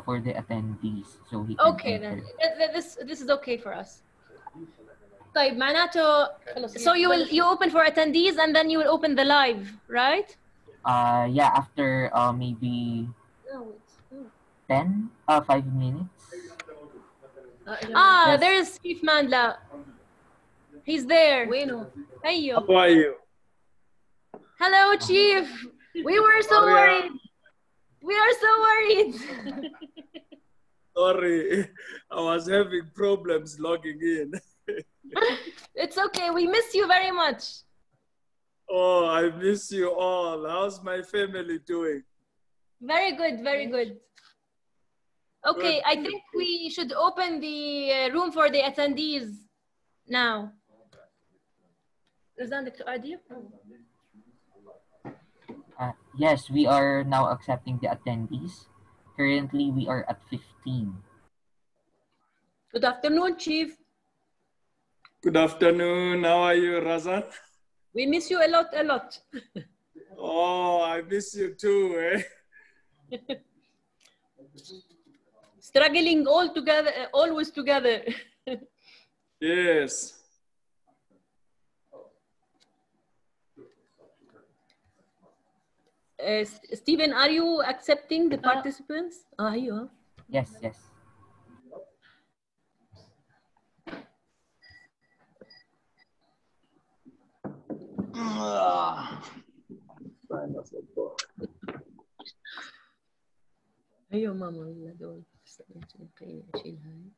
for the attendees so he can Okay, enter. then this is okay for us. طيب معناته so you open for attendees and then you will open the live, right? Yeah, after maybe 5 minutes. Ah, Yes. there's Chief Mandla. He's there. Hey, How are you? hello, Chief. We were so worried. We are so worried. Sorry, I was having problems logging in. It's okay. We miss you very much. Oh, I miss you all. How's my family doing? Very good, very good. Okay, Good. I think we should open the room for the attendees now. Is that the idea? Yes, we are now accepting the attendees. Currently, we are at 15. Good afternoon, Chief. Good afternoon. How are you, Razan? We miss you a lot, a lot. Oh, I miss you too, eh? Struggling all together, always together. Yes. Stephen, are you accepting the participants? Yeah. Yes, yes. ايوه ماما دول اشيل هاي.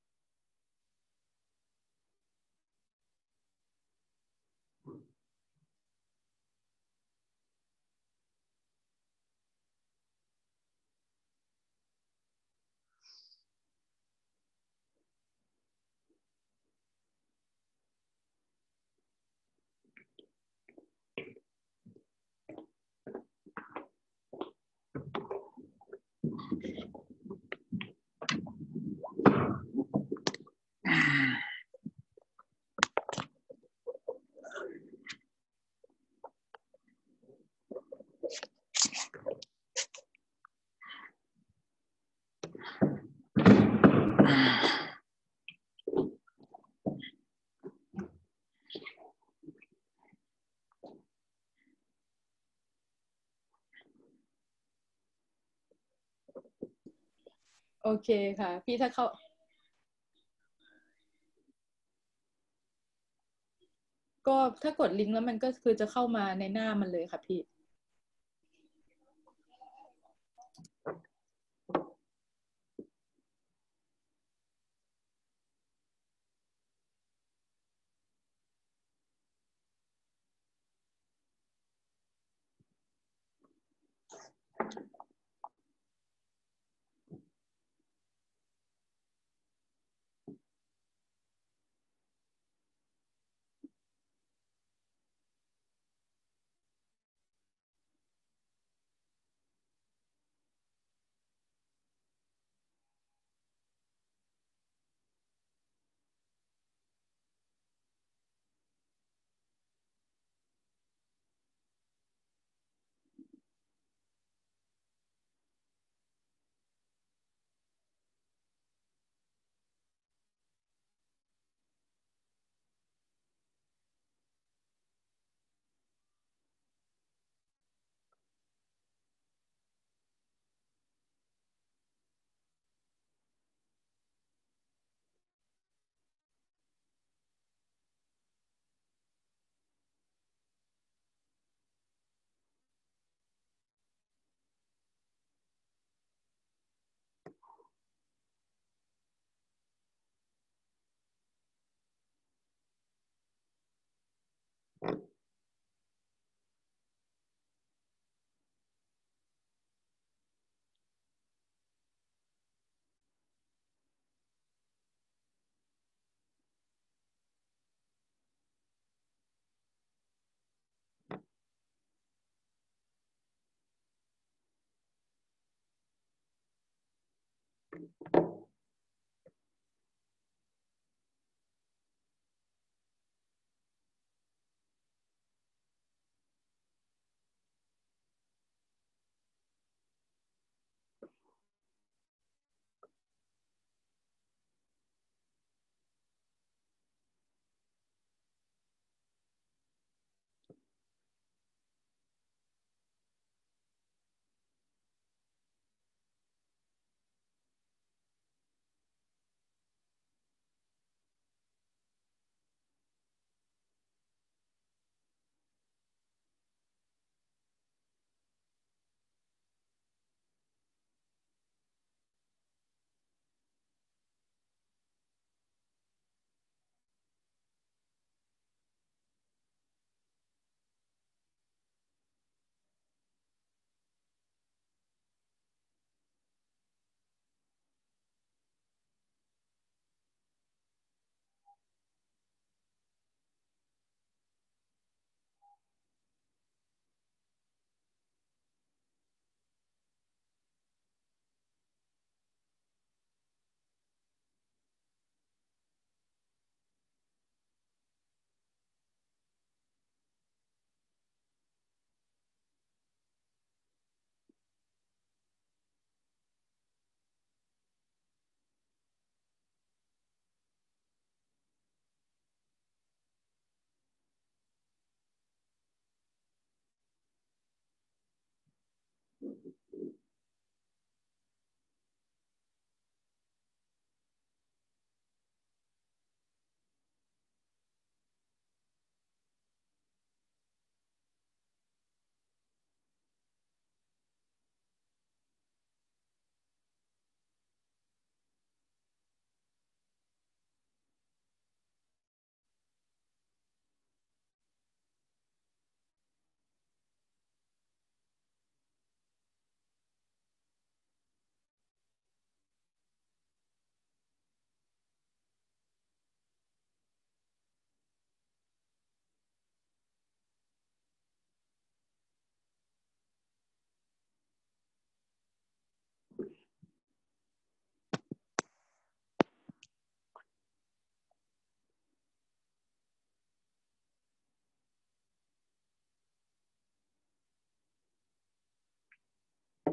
โอเคค่ะพี่ถ้าเขาก็ถ้ากดลิงก์แล้วมันก็คือจะเข้ามาในหน้ามันเลยค่ะพี่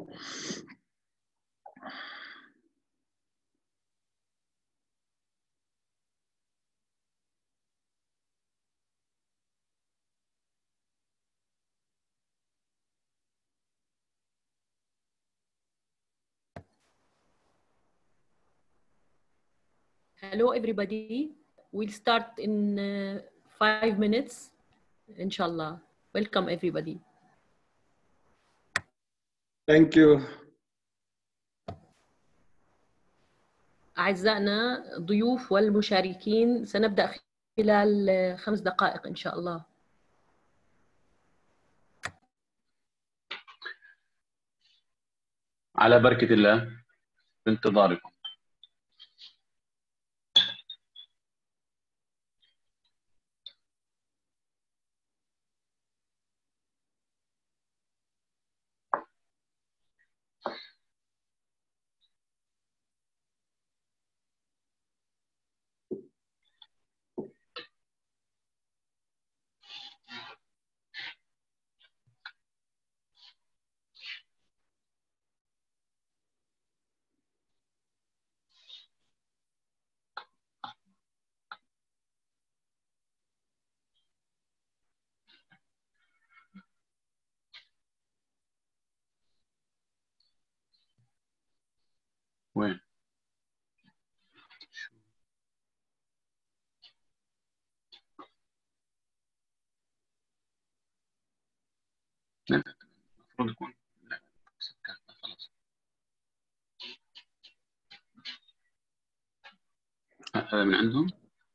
Hello everybody. We'll start in 5 minutes. Inshallah. Welcome everybody. Thank you. أعزائنا الضيوف والمشاركين، سنبدأ خلال 5 دقائق إن شاء الله. على بركة الله، بانتظاركم. وين؟ المفروض يكون خلاص. هذا من عندهم؟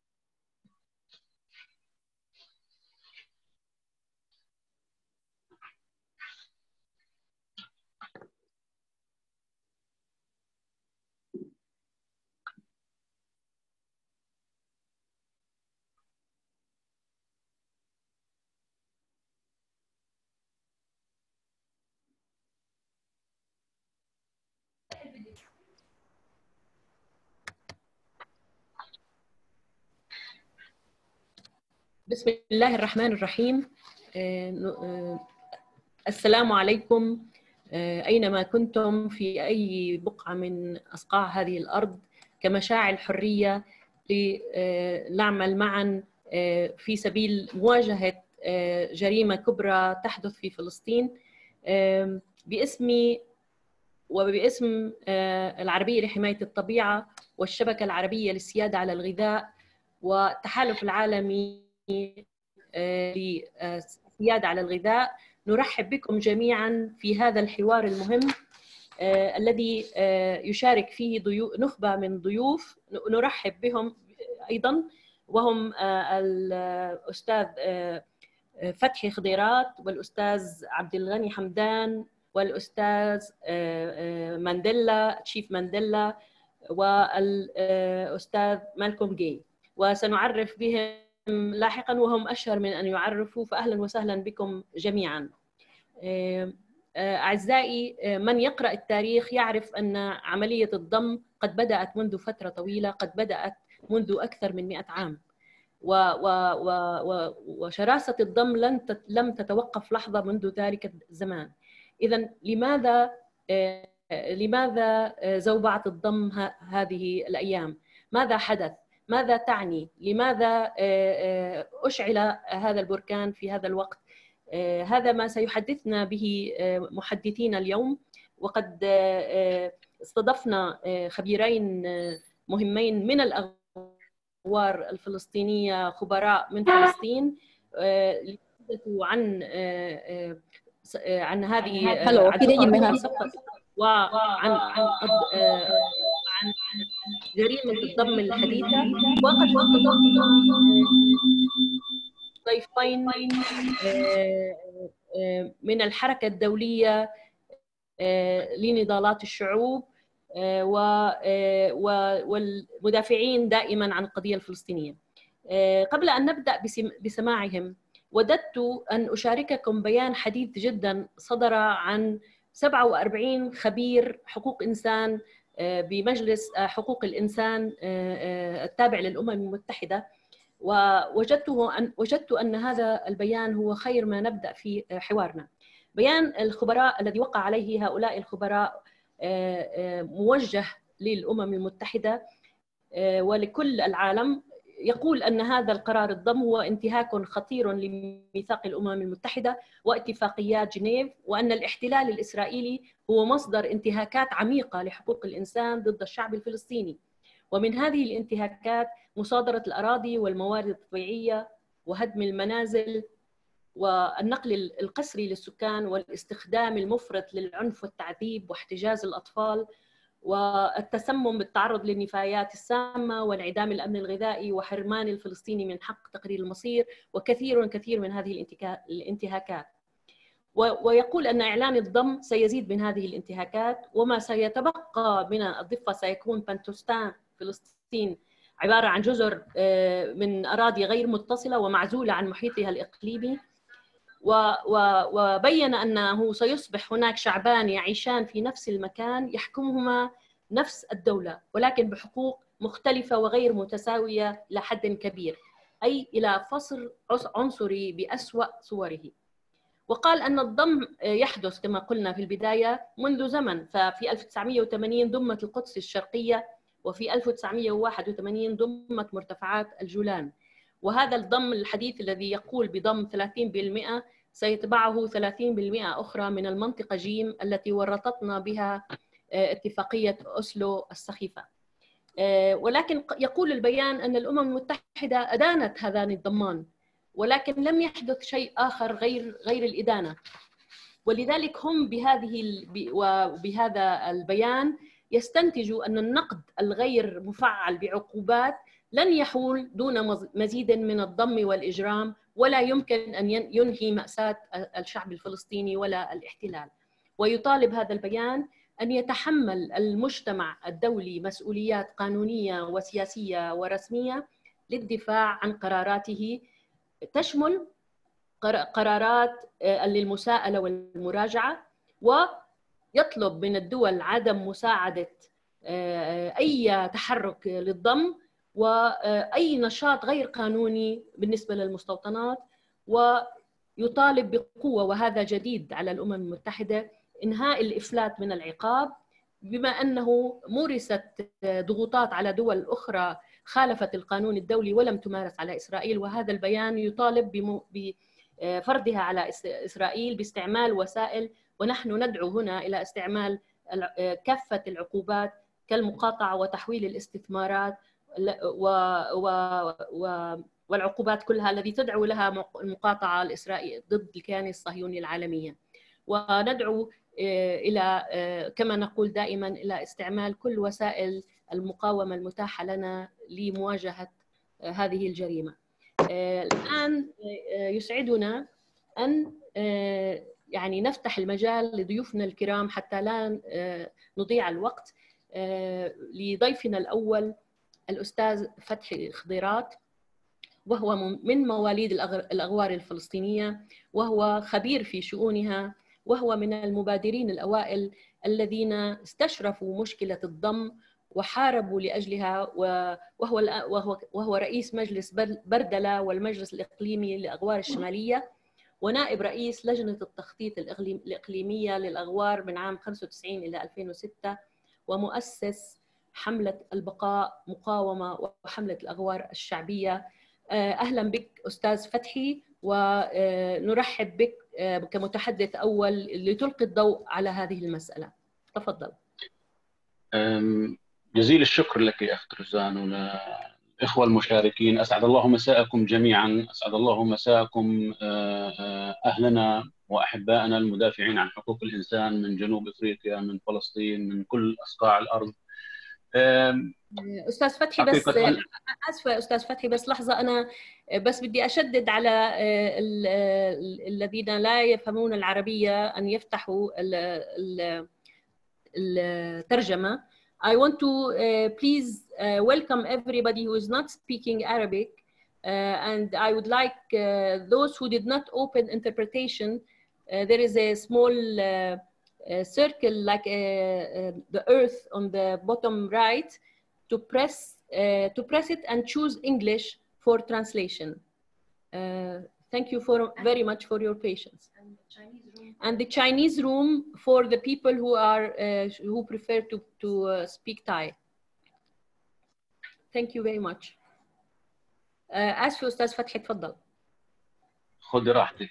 بسم الله الرحمن الرحيم. السلام عليكم أينما كنتم في أي بقعة من أصقاع هذه الأرض، كمشاعل حرية لنعمل معا في سبيل مواجهة جريمة كبرى تحدث في فلسطين. باسمي وباسم العربية لحماية الطبيعة والشبكة العربية للسيادة على الغذاء والتحالف العالمي للسيادة على الغذاء، نرحب بكم جميعا في هذا الحوار المهم الذي يشارك فيه نخبة من ضيوف نرحب بهم أيضا، وهم الأستاذ فتحي خضيرات والأستاذ عبد الغني حمدان والأستاذ مانديلا تشيف مانديلا والأستاذ مالكوم جاي، وسنعرف بهم لاحقا وهم أشهر من أن يعرفوا، فأهلا وسهلا بكم جميعا. أعزائي، من يقرأ التاريخ يعرف أن عملية الضم قد بدأت منذ فترة طويلة، قد بدأت منذ أكثر من 100 عام، وشراسة الضم لم تتوقف لحظة منذ ذلك الزمان. إذن لماذا زوبعة الضم هذه الأيام؟ ماذا حدث؟ ماذا تعني؟ لماذا أشعل هذا البركان في هذا الوقت؟ هذا ما سيحدثنا به محدثين اليوم، وقد استضفنا خبيرين مهمين من الأغوار الفلسطينية، خبراء من فلسطين ليتحدثوا عن هذه وعن جريمة الضم الحديثة. وقد استضفنا ضيفين من الحركة الدولية لنضالات الشعوب والمدافعين دائما عن القضية الفلسطينية. قبل أن نبدأ بسماعهم، وددت أن أشارككم بيان حديث جدا صدر عن 47 خبير حقوق إنسان بمجلس حقوق الإنسان التابع للأمم المتحدة، ووجدت أن هذا البيان هو خير ما نبدأ في حوارنا. بيان الخبراء الذي وقع عليه هؤلاء الخبراء موجه للأمم المتحدة ولكل العالم، يقول أن هذا القرار الضم هو انتهاك خطير لميثاق الأمم المتحدة واتفاقيات جنيف، وأن الاحتلال الإسرائيلي هو مصدر انتهاكات عميقة لحقوق الإنسان ضد الشعب الفلسطيني. ومن هذه الانتهاكات مصادرة الأراضي والموارد الطبيعية وهدم المنازل والنقل القسري للسكان والاستخدام المفرط للعنف والتعذيب واحتجاز الأطفال والتسمم بالتعرض للنفايات السامة وانعدام الأمن الغذائي وحرمان الفلسطيني من حق تقرير المصير وكثير من هذه الانتهاكات. ويقول أن إعلان الضم سيزيد من هذه الانتهاكات، وما سيتبقى من الضفة سيكون بنتوستان فلسطين عبارة عن جزر من أراضي غير متصلة ومعزولة عن محيطها الإقليمي. وبين أنه سيصبح هناك شعبان يعيشان في نفس المكان يحكمهما نفس الدولة، ولكن بحقوق مختلفة وغير متساوية إلى حد كبير، أي إلى فصل عنصري بأسوأ صوره. وقال أن الضم يحدث كما قلنا في البداية منذ زمن، ففي 1980 ضمت القدس الشرقية، وفي 1981 ضمت مرتفعات الجولان. وهذا الضم الحديث الذي يقول بضم 30% سيتبعه 30% أخرى من المنطقة جيم التي ورطتنا بها اتفاقية أوسلو السخيفة. ولكن يقول البيان أن الأمم المتحدة أدانت هذان الضمان، ولكن لم يحدث شيء آخر غير الإدانة. ولذلك هم بهذا البيان يستنتجوا أن النقد الغير مفعل بعقوبات لن يحول دون مزيد من الضم والإجرام، ولا يمكن أن ينهي مأساة الشعب الفلسطيني ولا الاحتلال. ويطالب هذا البيان أن يتحمل المجتمع الدولي مسؤوليات قانونية وسياسية ورسمية للدفاع عن قراراته، تشمل قرارات للمساءلة والمراجعة، ويطلب من الدول عدم مساعدة أي تحرك للضم وأي نشاط غير قانوني بالنسبة للمستوطنات. ويطالب بقوة، وهذا جديد على الأمم المتحدة، إنهاء الإفلات من العقاب، بما أنه مورست ضغوطات على دول أخرى خالفت القانون الدولي ولم تمارس على إسرائيل. وهذا البيان يطالب بفرضها على إسرائيل باستعمال وسائل، ونحن ندعو هنا إلى استعمال كافة العقوبات كالمقاطعة وتحويل الاستثمارات والعقوبات كلها التي تدعو لها المقاطعة الإسرائيلية ضد الكيان الصهيوني العالمية. وندعو إلى كما نقول دائما إلى استعمال كل وسائل المقاومة المتاحة لنا لمواجهة هذه الجريمة. الآن يسعدنا أن يعني نفتح المجال لضيوفنا الكرام حتى لا نضيع الوقت. لضيفنا الأول الأستاذ فتحي خضيرات، وهو من مواليد الأغوار الفلسطينية، وهو خبير في شؤونها، وهو من المبادرين الأوائل الذين استشرفوا مشكلة الضم وحاربوا لأجلها، وهو رئيس مجلس بردلة والمجلس الإقليمي للأغوار الشمالية، ونائب رئيس لجنة التخطيط الإقليمية للأغوار من عام 95 إلى 2006، ومؤسس حملة البقاء مقاومة وحملة الأغوار الشعبية. أهلا بك أستاذ فتحي، ونرحب بك كمتحدث أول لتلقي الضوء على هذه المسألة. تفضل. جزيل الشكر لك يا أخت روزان والإخوة المشاركين. أسعد الله مساءكم جميعا، أسعد الله مساءكم أهلنا وأحبائنا المدافعين عن حقوق الإنسان من جنوب إفريقيا، من فلسطين، من كل أصقاع الأرض. أستاذ فتحي بس آسفة أستاذ فتحي، بس لحظة، أنا بس بدي أشدد على الذين لا يفهمون العربية أن يفتحوا الترجمة. I want to please welcome everybody who is not speaking Arabic, and I would like those who did not open interpretation, there is a small circle like the earth on the bottom right, to press it and choose English for translation. Thank you very much for your patience. And the Chinese room for the people who prefer to speak Thai. Thank you very much. آسف أستاذ فتحي تفضل. خذي راحتك.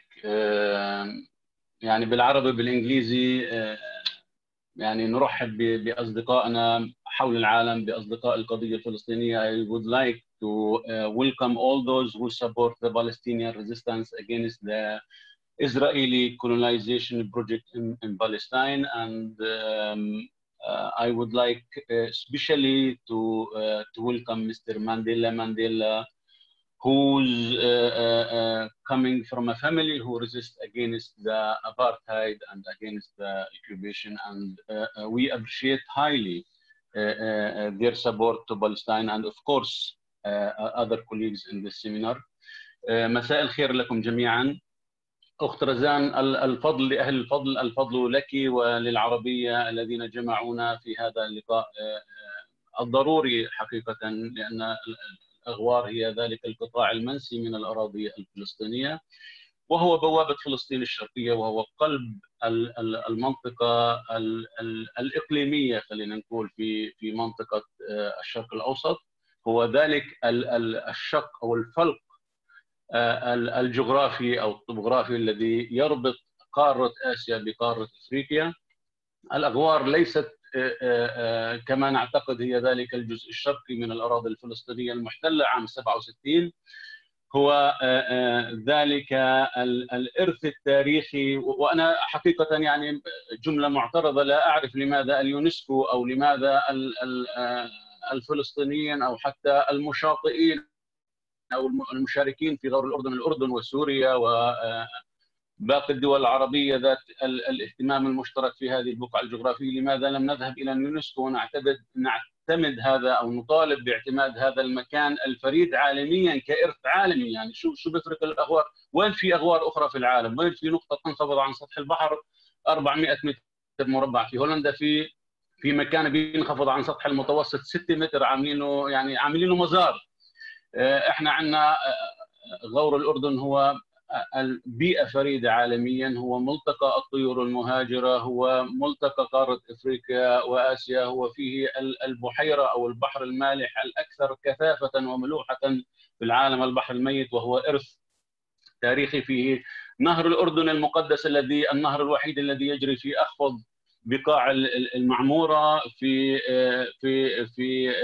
يعني بالعربي بالإنجليزي يعني نرحب بأصدقائنا حول العالم، بأصدقاء القضية الفلسطينية. I would like to welcome all those who support the Palestinian resistance against the Israeli colonization project in Palestine, and I would like especially to welcome Mr. Mandela, who's coming from a family who resists against the apartheid and against the occupation, and we appreciate highly their support to Palestine and of course other colleagues in this seminar. مساء الخير لكم جميعا. أخت رزان، الفضل لأهل الفضل، الفضل لك وللعربية الذين جمعونا في هذا اللقاء الضروري حقيقة، لأن الأغوار هي ذلك القطاع المنسي من الأراضي الفلسطينية، وهو بوابة فلسطين الشرقية، وهو قلب المنطقة الإقليمية، خلينا نقول في منطقة الشرق الأوسط. هو ذلك الشق أو الفلق الجغرافي أو الطبوغرافي الذي يربط قارة آسيا بقارة أفريقيا. الأغوار ليست كما نعتقد هي ذلك الجزء الشرقي من الأراضي الفلسطينية المحتلة عام 67، هو ذلك الإرث التاريخي. وأنا حقيقة يعني جملة معترضة، لا أعرف لماذا اليونسكو أو لماذا الفلسطينيين أو حتى المشاطئين أو المشاركين في غور الأردن وسوريا وباقي الدول العربية ذات الاهتمام المشترك في هذه البقعة الجغرافية، لماذا لم نذهب إلى اليونسكو ونعتمد هذا أو نطالب باعتماد هذا المكان الفريد عالميا كإرث عالمي؟ يعني شو بيفرق الأغوار؟ وين في أغوار أخرى في العالم؟ وين في نقطة تنخفض عن سطح البحر 400 متر مربع؟ في هولندا في مكان بينخفض عن سطح المتوسط 6 متر، عاملينه مزار. احنا عندنا غور الأردن هو البيئة فريدة عالميا، هو ملتقى الطيور المهاجرة، هو ملتقى قارة أفريقيا وآسيا، هو فيه البحيرة أو البحر المالح الأكثر كثافة وملوحة في العالم، البحر الميت، وهو إرث تاريخي. فيه نهر الأردن المقدس النهر الوحيد الذي يجري في أخفض بقاع المعمورة في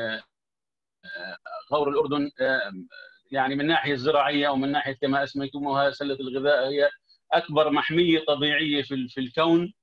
غور الأردن، يعني من الناحية الزراعية ومن ناحية كما أسميتموها سلة الغذاء، هي أكبر محمية طبيعية في الكون.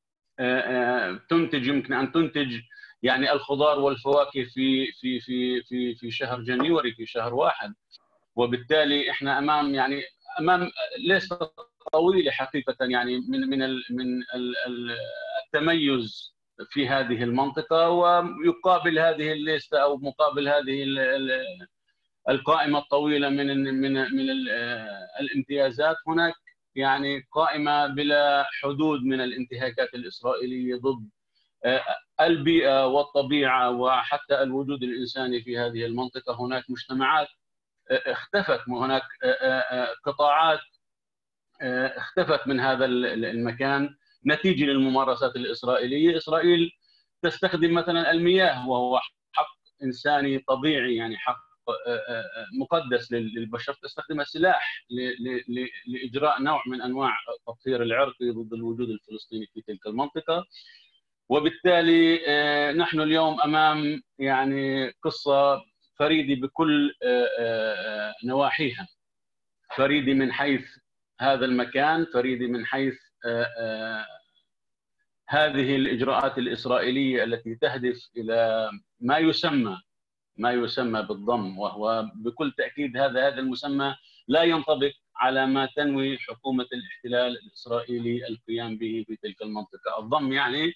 يمكن أن تنتج يعني الخضار والفواكه في شهر جانيوري، في شهر واحد. وبالتالي احنا أمام ليست طويلة حقيقة يعني من التميز في هذه المنطقة. ويقابل هذه الليستة أو مقابل هذه القائمة الطويلة من الامتيازات، هناك يعني قائمة بلا حدود من الانتهاكات الإسرائيلية ضد البيئة والطبيعة وحتى الوجود الإنساني في هذه المنطقة. هناك مجتمعات اختفت، وهناك قطاعات اختفت من هذا المكان نتيجة للممارسات الإسرائيلية. إسرائيل تستخدم مثلا المياه، وهو حق إنساني طبيعي، يعني حق مقدس للبشر، تستخدم السلاح لإجراء نوع من أنواع التطهير العرقي ضد الوجود الفلسطيني في تلك المنطقة. وبالتالي نحن اليوم أمام يعني قصة فريدة بكل نواحيها، فريدة من حيث هذا المكان، فريدة من حيث هذه الإجراءات الإسرائيلية التي تهدف إلى ما يسمى بالضم، وهو بكل تأكيد هذا المسمى لا ينطبق على ما تنوي حكومة الاحتلال الإسرائيلي القيام به في تلك المنطقة. الضم يعني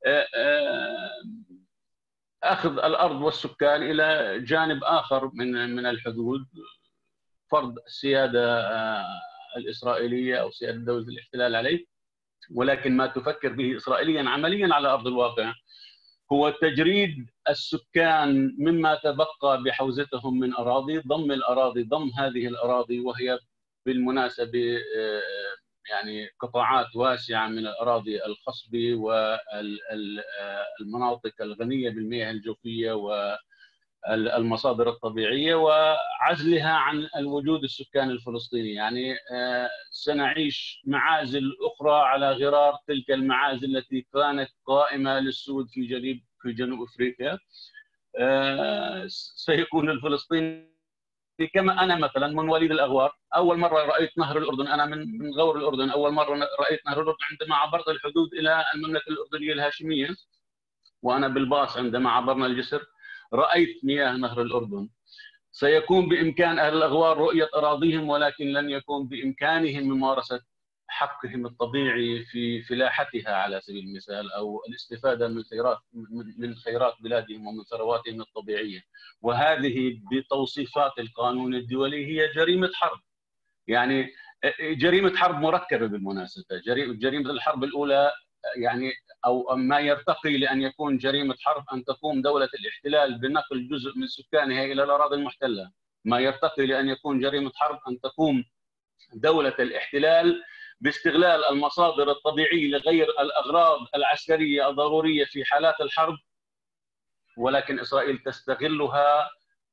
أخذ الأرض والسكان إلى جانب آخر من الحدود، فرض السيادة الإسرائيلية أو سيادة دولة الاحتلال عليه. ولكن ما تفكر به إسرائيليا عمليا على أرض الواقع هو تجريد السكان مما تبقى بحوزتهم من أراضي، ضم هذه الأراضي، وهي بالمناسبة يعني قطاعات واسعة من الأراضي الخصبة والمناطق الغنية بالمياه الجوفية والمصادر الطبيعية، وعزلها عن الوجود السكاني الفلسطيني. يعني سنعيش معازل أخرى على غرار تلك المعازل التي كانت قائمة للسود في جنوب أفريقيا. سيكون الفلسطيني كما أنا مثلا من وليد الأغوار، أول مرة رأيت نهر الأردن، أنا من غور الأردن، أول مرة رأيت نهر الأردن عندما عبرت الحدود إلى المملكة الأردنية الهاشمية، وأنا بالباص عندما عبرنا الجسر رأيت مياه نهر الأردن. سيكون بإمكان أهل الأغوار رؤية أراضيهم، ولكن لن يكون بإمكانهم ممارسة حقهم الطبيعي في فلاحتها على سبيل المثال، أو الاستفادة من خيرات بلادهم ومن ثرواتهم الطبيعية. وهذه بتوصيفات القانون الدولي هي جريمة حرب، يعني جريمة حرب مركبة بالمناسبة. جريمة الحرب الأولى يعني أو ما يرتقي لأن يكون جريمة حرب أن تقوم دولة الاحتلال بنقل جزء من سكانها إلى الأراضي المحتلة. ما يرتقي لأن يكون جريمة حرب أن تقوم دولة الاحتلال باستغلال المصادر الطبيعية لغير الأغراض العسكرية الضرورية في حالات الحرب، ولكن إسرائيل تستغلها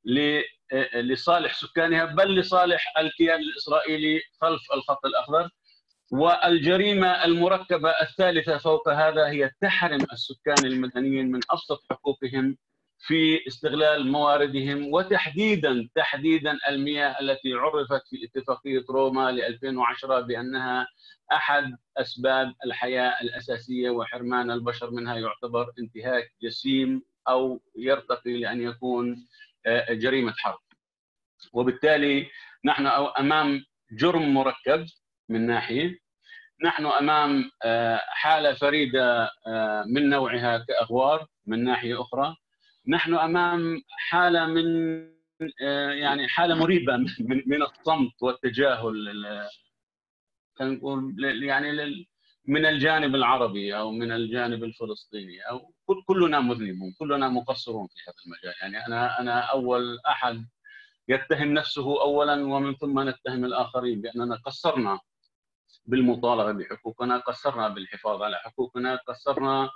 لصالح سكانها، بل لصالح الكيان الإسرائيلي خلف الخط الأخضر. والجريمة المركبة الثالثة فوق هذا هي تحرم السكان المدنيين من أبسط حقوقهم في استغلال مواردهم، وتحديدا المياه التي عرفت في اتفاقية روما ل 2010 بأنها أحد أسباب الحياة الأساسية، وحرمان البشر منها يعتبر انتهاك جسيم أو يرتقي لأن يكون جريمة حرب. وبالتالي نحن أمام جرم مركب من ناحية، نحن أمام حالة فريدة من نوعها كأغوار من ناحية أخرى، نحن أمام حالة من يعني حالة مريبة من الصمت والتجاهل، نقول يعني من الجانب العربي أو من الجانب الفلسطيني، أو كلنا مذنبون، كلنا مقصرون في هذا المجال. يعني أنا أول أحد يتهم نفسه أولا، ومن ثم نتهم الآخرين بأننا قصرنا بالمطالبة بحقوقنا، قصرنا بالحفاظ على حقوقنا، قصرنا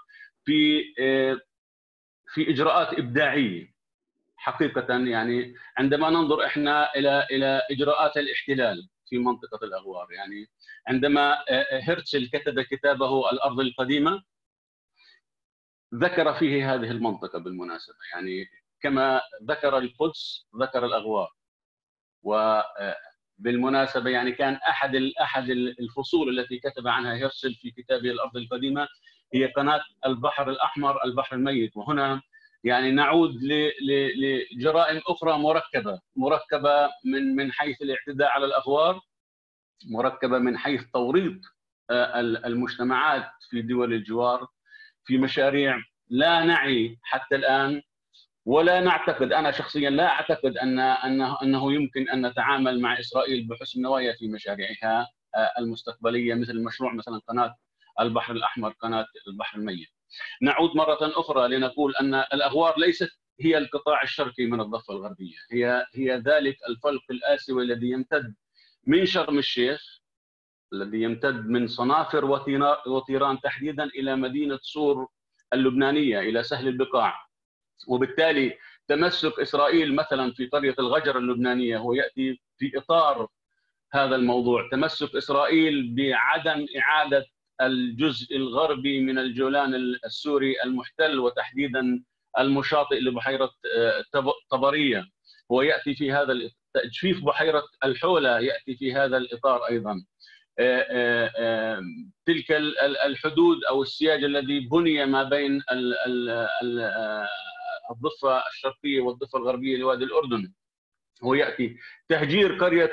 في إجراءات إبداعية حقيقة. يعني عندما ننظر إحنا إلى إجراءات الاحتلال في منطقة الأغوار، يعني عندما هرتشل كتب كتابه الأرض القديمة ذكر فيه هذه المنطقة بالمناسبة، يعني كما ذكر القدس ذكر الأغوار. وبالمناسبة يعني كان أحد الفصول التي كتب عنها هرتشل في كتابه الأرض القديمة هي قناة البحر الأحمر البحر الميت. وهنا يعني نعود لجرائم أخرى مركبة من حيث الاعتداء على الأغوار، مركبة من حيث توريط المجتمعات في دول الجوار في مشاريع لا نعي حتى الآن، ولا نعتقد، أنا شخصيا لا أعتقد أنه يمكن أن نتعامل مع إسرائيل بحسن نوايا في مشاريعها المستقبلية، مثل مشروع مثلا قناة البحر الأحمر، قناة البحر الميت. نعود مرة أخرى لنقول أن الأغوار ليست هي القطاع الشرقي من الضفة الغربية، هي ذلك الفلق الآسيوي الذي يمتد من شرم الشيخ، الذي يمتد من صنافر وطيران تحديدا إلى مدينة صور اللبنانية، إلى سهل البقاع. وبالتالي تمسك إسرائيل مثلا في قرية الغجر اللبنانية هو يأتي في إطار هذا الموضوع. تمسك إسرائيل بعدم إعادة الجزء الغربي من الجولان السوري المحتل، وتحديدا المشاطئ لبحيرة طبرية، هو يأتي في هذا تجفيف بحيرة الحولة يأتي في هذا الإطار أيضا. تلك الحدود أو السياج الذي بني ما بين الضفة الشرقية والضفة الغربية لوادي الأردن، هو يأتي تهجير قرية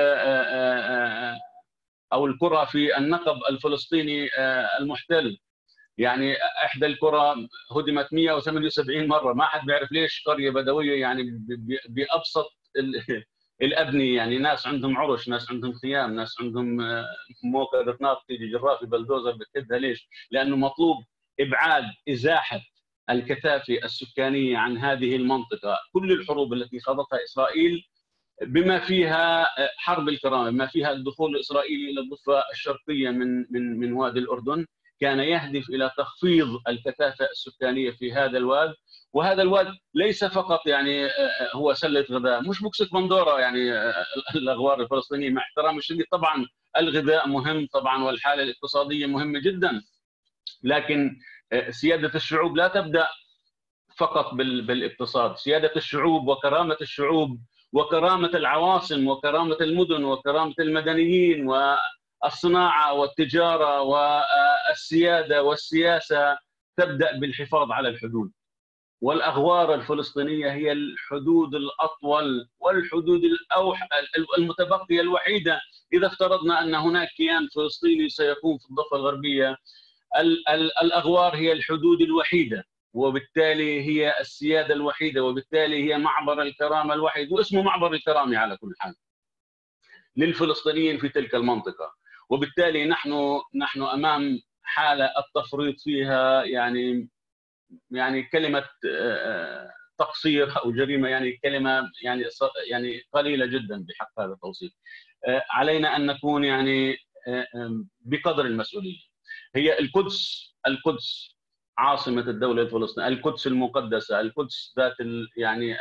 أو القرى في النقب الفلسطيني المحتل. يعني إحدى القرى هدمت 178 مرة، ما حد بيعرف ليش قرية بدوية يعني بأبسط الأبنية، يعني ناس عندهم عرش، ناس عندهم خيام، ناس عندهم موكبة نار تيجي جرافي بلدوزر بتهدها. ليش؟ لأنه مطلوب إبعاد إزاحة الكثافة السكانية عن هذه المنطقة. كل الحروب التي خاضتها إسرائيل بما فيها حرب الكرامة، بما فيها الدخول الإسرائيلي إلى الضفة الشرقية من وادي الأردن، كان يهدف إلى تخفيض الكثافة السكانية في هذا الواد. وهذا الواد ليس فقط يعني هو سلة غذاء، مش بوكسة بندورة يعني الأغوار الفلسطينية، مع احترامي الشديد. طبعا الغذاء مهم طبعا، والحالة الاقتصادية مهمة جدا، لكن سيادة الشعوب لا تبدأ فقط بالاقتصاد. سيادة الشعوب وكرامة الشعوب وكرامة العواصم وكرامة المدن وكرامة المدنيين والصناعة والتجارة والسيادة والسياسة تبدأ بالحفاظ على الحدود. والأغوار الفلسطينية هي الحدود الأطول والحدود المتبقية الوحيدة. إذا افترضنا أن هناك كيان فلسطيني سيكون في الضفة الغربية، الأغوار هي الحدود الوحيدة، وبالتالي هي السيادة الوحيدة، وبالتالي هي معبر الكرامة الوحيد، واسمه معبر الكرامة على كل حال للفلسطينيين في تلك المنطقة. وبالتالي نحن أمام حالة التفريط فيها يعني كلمة تقصير أو جريمة، يعني كلمة يعني قليلة جدا بحق هذا التوصيف. علينا أن نكون يعني بقدر المسؤولية. هي القدس عاصمة الدولة الفلسطينية، القدس المقدسة، القدس ذات يعني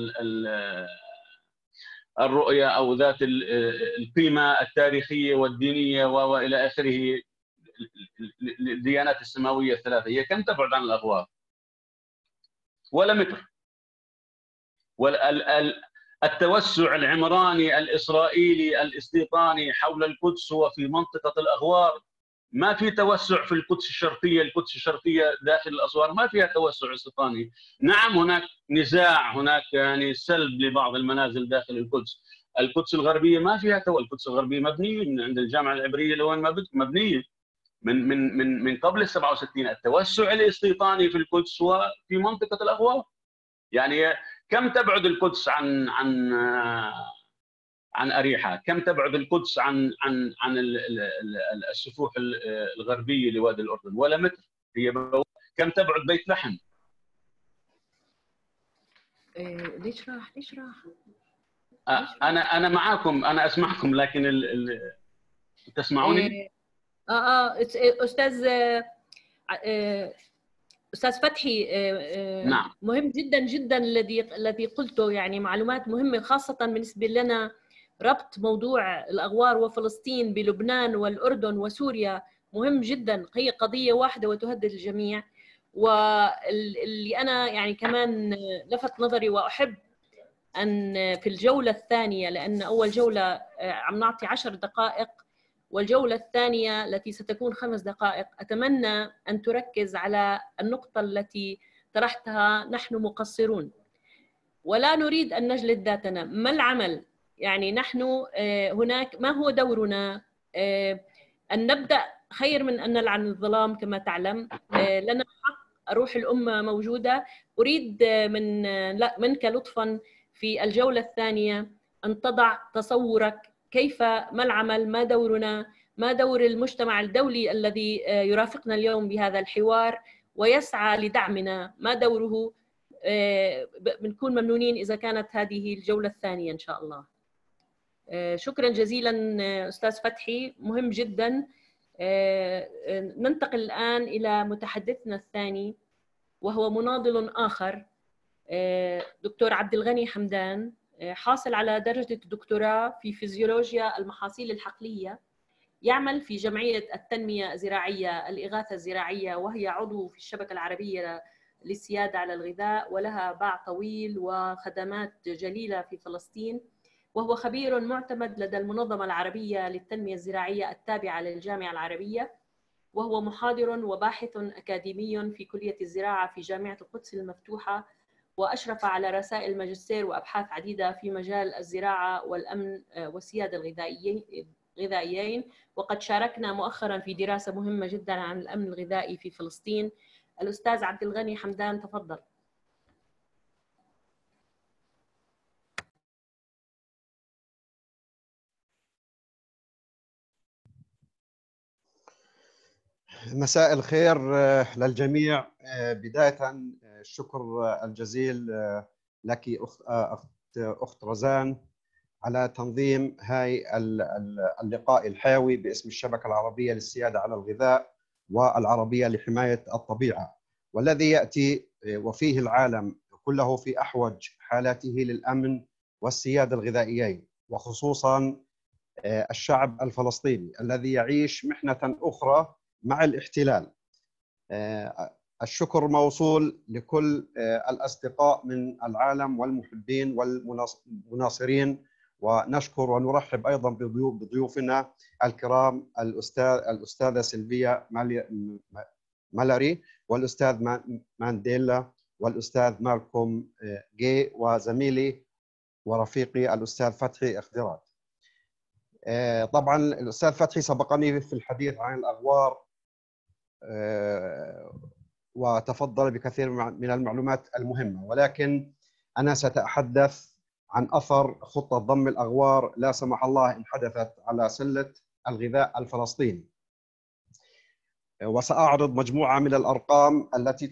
الرؤية أو ذات القيمة التاريخية والدينية وإلى آخره، الديانات السماوية الثلاثة. هي كم تبعد عن الأغوار؟ ولا متر. التوسع العمراني الإسرائيلي الاستيطاني حول القدس هو في منطقة الأغوار. ما في توسع في القدس الشرقية. القدس الشرقية داخل الأسوار ما فيها توسع استيطاني. نعم هناك نزاع، هناك يعني سلب لبعض المنازل داخل القدس. القدس الغربية ما فيها القدس الغربية مبنية من عند الجامعة العبرية لوين مبنية من قبل 67. التوسع الاستيطاني في القدس هو في منطقة الأغوار. يعني كم تبعد القدس عن أريحة؟ كم تبعد القدس عن السفوح الغربية لوادي الأردن؟ ولا متر. هي كم تبعد بيت لحم؟ ليش راح؟ أنا معاكم، أنا أسمعكم، لكن تسمعوني؟ أستاذ فتحي، نعم. مهم جدا جدا الذي قلته، يعني معلومات مهمة خاصة بالنسبة لنا. ربط موضوع الأغوار وفلسطين بلبنان والأردن وسوريا مهم جدا، هي قضية واحدة وتهدد الجميع. واللي أنا يعني كمان لفت نظري وأحب أن في الجولة الثانية، لأن أول جولة عم نعطي 10 دقائق والجولة الثانية التي ستكون 5 دقائق، أتمنى أن تركز على النقطة التي طرحتها: نحن مقصرون ولا نريد أن نجلد ذاتنا. ما العمل؟ يعني نحن هناك، ما هو دورنا؟ أن نبدأ خير من أن نلعن الظلام كما تعلم. لنا حق، روح الأمة موجودة. أريد منك لطفاً في الجولة الثانية أن تضع تصورك، كيف، ما العمل، ما دورنا، ما دور المجتمع الدولي الذي يرافقنا اليوم بهذا الحوار ويسعى لدعمنا، ما دوره؟ بنكون ممنونين إذا كانت هذه الجولة الثانية إن شاء الله. شكرا جزيلا أستاذ فتحي، مهم جدا. ننتقل الآن إلى متحدثنا الثاني، وهو مناضل آخر، دكتور عبد الغني حمدان، حاصل على درجة الدكتوراه في فيزيولوجيا المحاصيل الحقلية. يعمل في جمعية التنمية الزراعية الإغاثة الزراعية، وهي عضو في الشبكة العربية للسيادة على الغذاء، ولها باع طويل وخدمات جليلة في فلسطين. وهو خبير معتمد لدى المنظمة العربية للتنمية الزراعية التابعة للجامعة العربية، وهو محاضر وباحث أكاديمي في كلية الزراعة في جامعة القدس المفتوحة، وأشرف على رسائل ماجستير وأبحاث عديدة في مجال الزراعة والأمن والسيادة الغذائيين. وقد شاركنا مؤخرا في دراسة مهمة جدا عن الأمن الغذائي في فلسطين. الأستاذ عبد الغني حمدان، تفضل. مساء الخير للجميع. بداية الشكر الجزيل لك أخت رزان على تنظيم هاي اللقاء الحيوي باسم الشبكة العربية للسيادة على الغذاء والعربية لحماية الطبيعة، والذي يأتي وفيه العالم كله في أحوج حالاته للأمن والسيادة الغذائيين، وخصوصاً الشعب الفلسطيني الذي يعيش محنة أخرى مع الاحتلال. الشكر موصول لكل الأصدقاء من العالم والمحبين والمناصرين، ونشكر ونرحب أيضا بضيوفنا الكرام الأستاذة سيلفيا مالاري والأستاذ مانديلا والأستاذ مالكوم جي وزميلي ورفيقي الأستاذ فتحي اخدرات. طبعا الأستاذ فتحي سبقني في الحديث عن الأغوار وتفضل بكثير من المعلومات المهمة، ولكن أنا سأتحدث عن أثر خطة ضم الأغوار لا سمح الله إن حدثت على سلة الغذاء الفلسطيني، وسأعرض مجموعة من الأرقام التي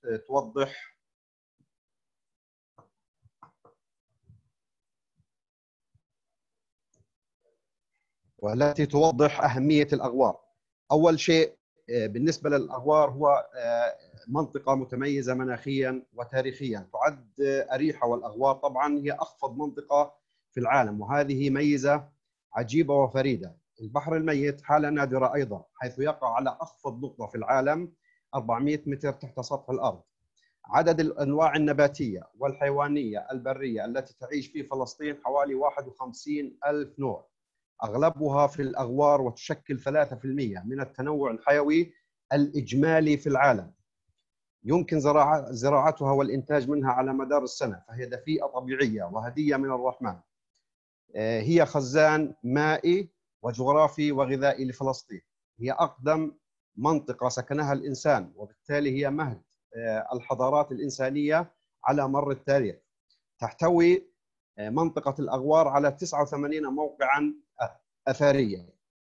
توضح أهمية الأغوار. أول شيء بالنسبة للأغوار هو منطقة متميزة مناخيا وتاريخيا، تعد أريحة والأغوار طبعا هي أخفض منطقة في العالم، وهذه ميزة عجيبة وفريدة. البحر الميت حالة نادرة أيضا، حيث يقع على أخفض نقطة في العالم 400 متر تحت سطح الأرض. عدد الأنواع النباتية والحيوانية البرية التي تعيش في فلسطين حوالي 51,000 نوع، أغلبها في الأغوار، وتشكل 3% من التنوع الحيوي الإجمالي في العالم. يمكن زراعتها والإنتاج منها على مدار السنة، فهي دفيئة طبيعية وهدية من الرحمن. هي خزان مائي وجغرافي وغذائي لفلسطين. هي أقدم منطقة سكنها الإنسان، وبالتالي هي مهد الحضارات الإنسانية على مر التاريخ. تحتوي منطقة الأغوار على 89 موقعاً أثريا.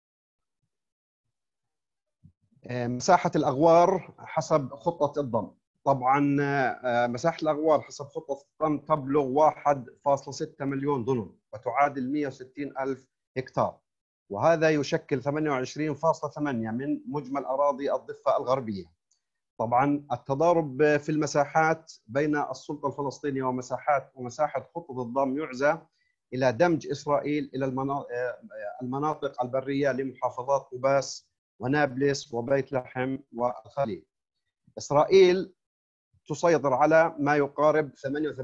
مساحة الأغوار حسب خطة الضم، طبعاً مساحة الأغوار حسب خطة الضم تبلغ 1.6 مليون دونم، وتعادل 160,000 هكتار، وهذا يشكل 28.8 من مجمل أراضي الضفة الغربية. طبعاً التضارب في المساحات بين السلطة الفلسطينية ومساحة خطة الضم يعزى إلى دمج إسرائيل إلى المناطق البرية لمحافظات قباس ونابلس وبيت لحم والخليل. إسرائيل تسيطر على ما يقارب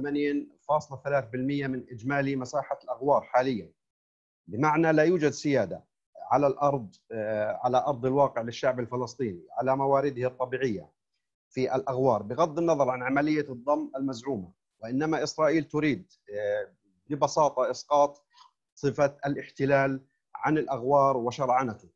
88.3% من إجمالي مساحة الأغوار حالياً، بمعنى لا يوجد سيادة على الأرض، على أرض الواقع للشعب الفلسطيني على موارده الطبيعية في الأغوار، بغض النظر عن عملية الضم المزعومة. وإنما إسرائيل تريد ببساطة إسقاط صفة الاحتلال عن الأغوار وشرعنته.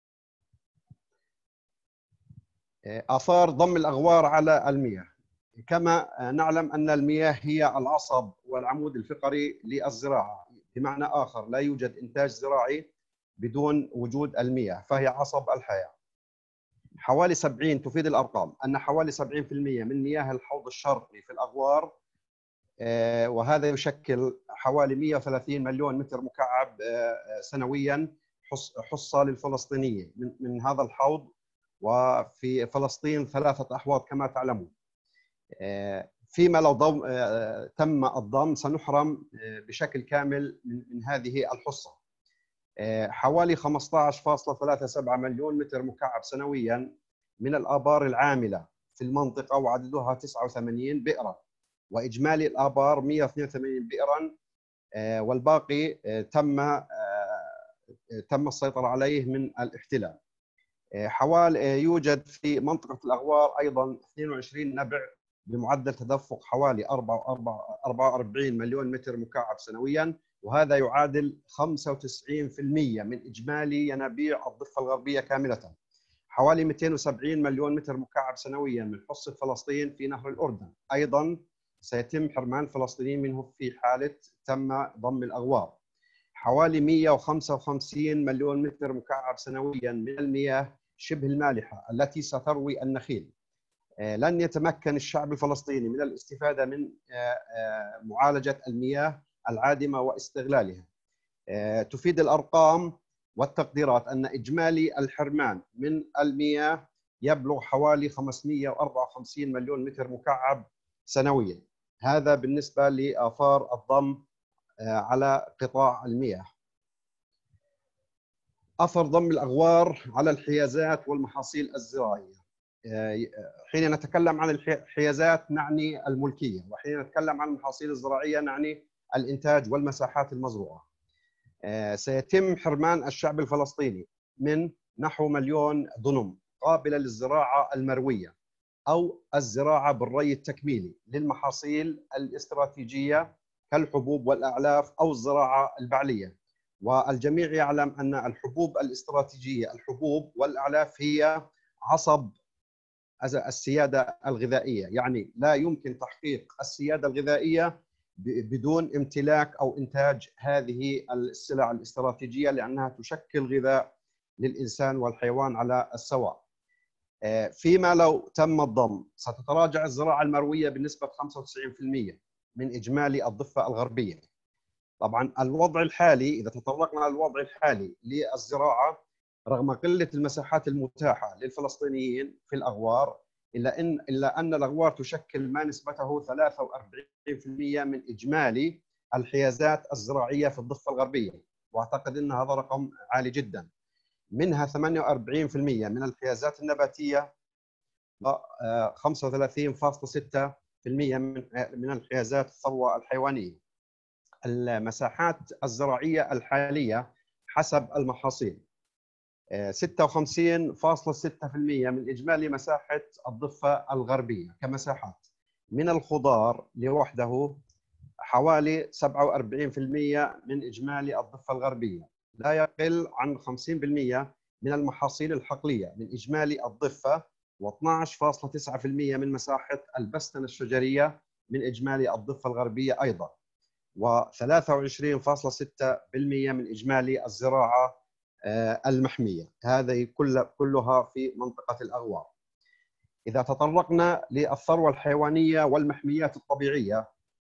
آثار ضم الأغوار على المياه. كما نعلم أن المياه هي العصب والعمود الفقري للزراعة، بمعنى آخر لا يوجد إنتاج زراعي بدون وجود المياه، فهي عصب الحياة. حوالي 70 تفيد الأرقام أن حوالي 70% من مياه الحوض الشرقي في الأغوار، وهذا يشكل حوالي 130 مليون متر مكعب سنويا، حصة للفلسطينيين من هذا الحوض. وفي فلسطين 3 أحواض كما تعلمون. فيما لو تم الضم سنحرم بشكل كامل من هذه الحصة. حوالي 15.37 مليون متر مكعب سنويا من الآبار العاملة في المنطقة، وعددها 89 بئرا، وإجمالي الآبار 182 بئرا، والباقي تم السيطرة عليه من الاحتلال. حوالي يوجد في منطقة الأغوار أيضا 22 نبع بمعدل تدفق حوالي 44 مليون متر مكعب سنويا، وهذا يعادل 95% من إجمالي ينابيع الضفة الغربية كاملة. حوالي 270 مليون متر مكعب سنويا من حصة فلسطين في نهر الأردن أيضا سيتم حرمان الفلسطينيين منه في حالة تم ضم الأغوار. حوالي 155 مليون متر مكعب سنويا من المياه شبه المالحة التي ستروي النخيل. لن يتمكن الشعب الفلسطيني من الاستفادة من معالجة المياه العادمة واستغلالها. تفيد الأرقام والتقديرات أن إجمالي الحرمان من المياه يبلغ حوالي 554 مليون متر مكعب سنويا. هذا بالنسبة لآثار الضم على قطاع المياه. أثر ضم الأغوار على الحيازات والمحاصيل الزراعية. حين نتكلم عن الحيازات نعني الملكية، وحين نتكلم عن المحاصيل الزراعية نعني الإنتاج والمساحات المزروعة. سيتم حرمان الشعب الفلسطيني من نحو 1,000,000 دنم قابلة للزراعة المروية أو الزراعة بالري التكميلي للمحاصيل الاستراتيجية كالحبوب والأعلاف أو الزراعة البعلية. والجميع يعلم أن الحبوب الاستراتيجية، الحبوب والأعلاف، هي عصب السيادة الغذائية، يعني لا يمكن تحقيق السيادة الغذائية بدون امتلاك أو إنتاج هذه السلع الاستراتيجية، لأنها تشكل غذاء للإنسان والحيوان على السواء. فيما لو تم الضم ستتراجع الزراعة المروية بنسبة 95% من إجمالي الضفة الغربية. طبعا الوضع الحالي، إذا تطرقنا للوضع الحالي للزراعة، رغم قلة المساحات المتاحة للفلسطينيين في الأغوار، إلا أن الأغوار تشكل ما نسبته 43% من إجمالي الحيازات الزراعية في الضفة الغربية، وأعتقد أن هذا رقم عالي جدا. منها 48% من الحيازات النباتية و 35.6% من الحيازات الثروة الحيوانية. المساحات الزراعية الحالية حسب المحاصيل 56.6% من إجمالي مساحة الضفة الغربية كمساحات. من الخضار لوحده حوالي 47% من إجمالي الضفة الغربية. لا يقل عن 50% من المحاصيل الحقلية من إجمالي الضفة، و12.9% من مساحة البستنة الشجرية من إجمالي الضفة الغربية أيضا، و23.6% من إجمالي الزراعة المحمية. هذه كلها في منطقة الأغوار. إذا تطرقنا للثروة الحيوانية والمحميات الطبيعية،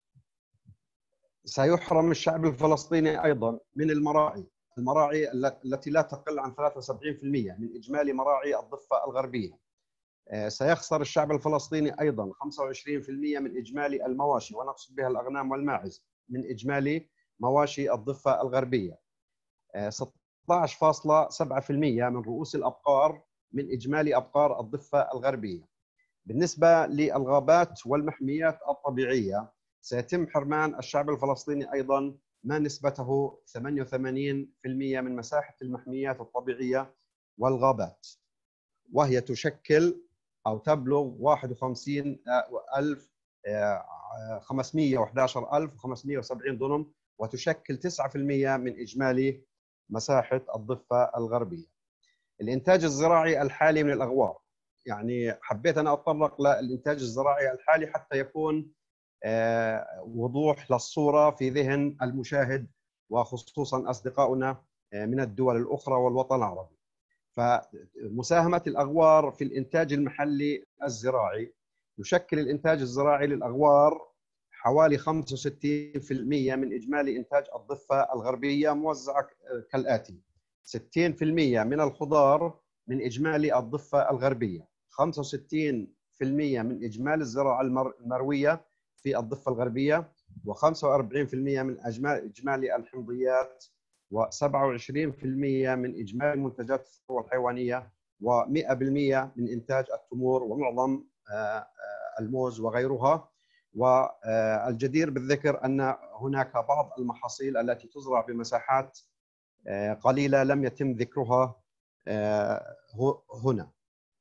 سيحرم الشعب الفلسطيني أيضا من المراعي التي لا تقل عن 73% من إجمالي مراعي الضفة الغربية. سيخسر الشعب الفلسطيني أيضا 25% من إجمالي المواشي، ونقصد بها الأغنام والماعز، من إجمالي مواشي الضفة الغربية. 16.7% من رؤوس الأبقار من إجمالي أبقار الضفة الغربية. بالنسبة للغابات والمحميات الطبيعية، سيتم حرمان الشعب الفلسطيني أيضا ما نسبته 88% من مساحة المحميات الطبيعية والغابات، وهي تشكل أو تبلغ 511,570 دنم، وتشكل 9% من إجمالي مساحة الضفة الغربية. الإنتاج الزراعي الحالي من الأغوار، يعني حبيت أنا أتطرق للإنتاج الزراعي الحالي حتى يكون وضوح للصورة في ذهن المشاهد، وخصوصا أصدقائنا من الدول الأخرى والوطن العربي. فمساهمة الأغوار في الإنتاج المحلي الزراعي، يشكل الإنتاج الزراعي للأغوار حوالي 65% من إجمالي إنتاج الضفة الغربية، موزعة كالآتي: 60% من الخضار من إجمالي الضفة الغربية، 65% من إجمالي الزراعة المروية في الضفة الغربية، و45% من إجمالي الحمضيات، و27% من إجمالي منتجات الثروة الحيوانية، و100% من إنتاج التمور ومعظم الموز وغيرها. والجدير بالذكر أن هناك بعض المحاصيل التي تزرع بمساحات قليلة لم يتم ذكرها هنا.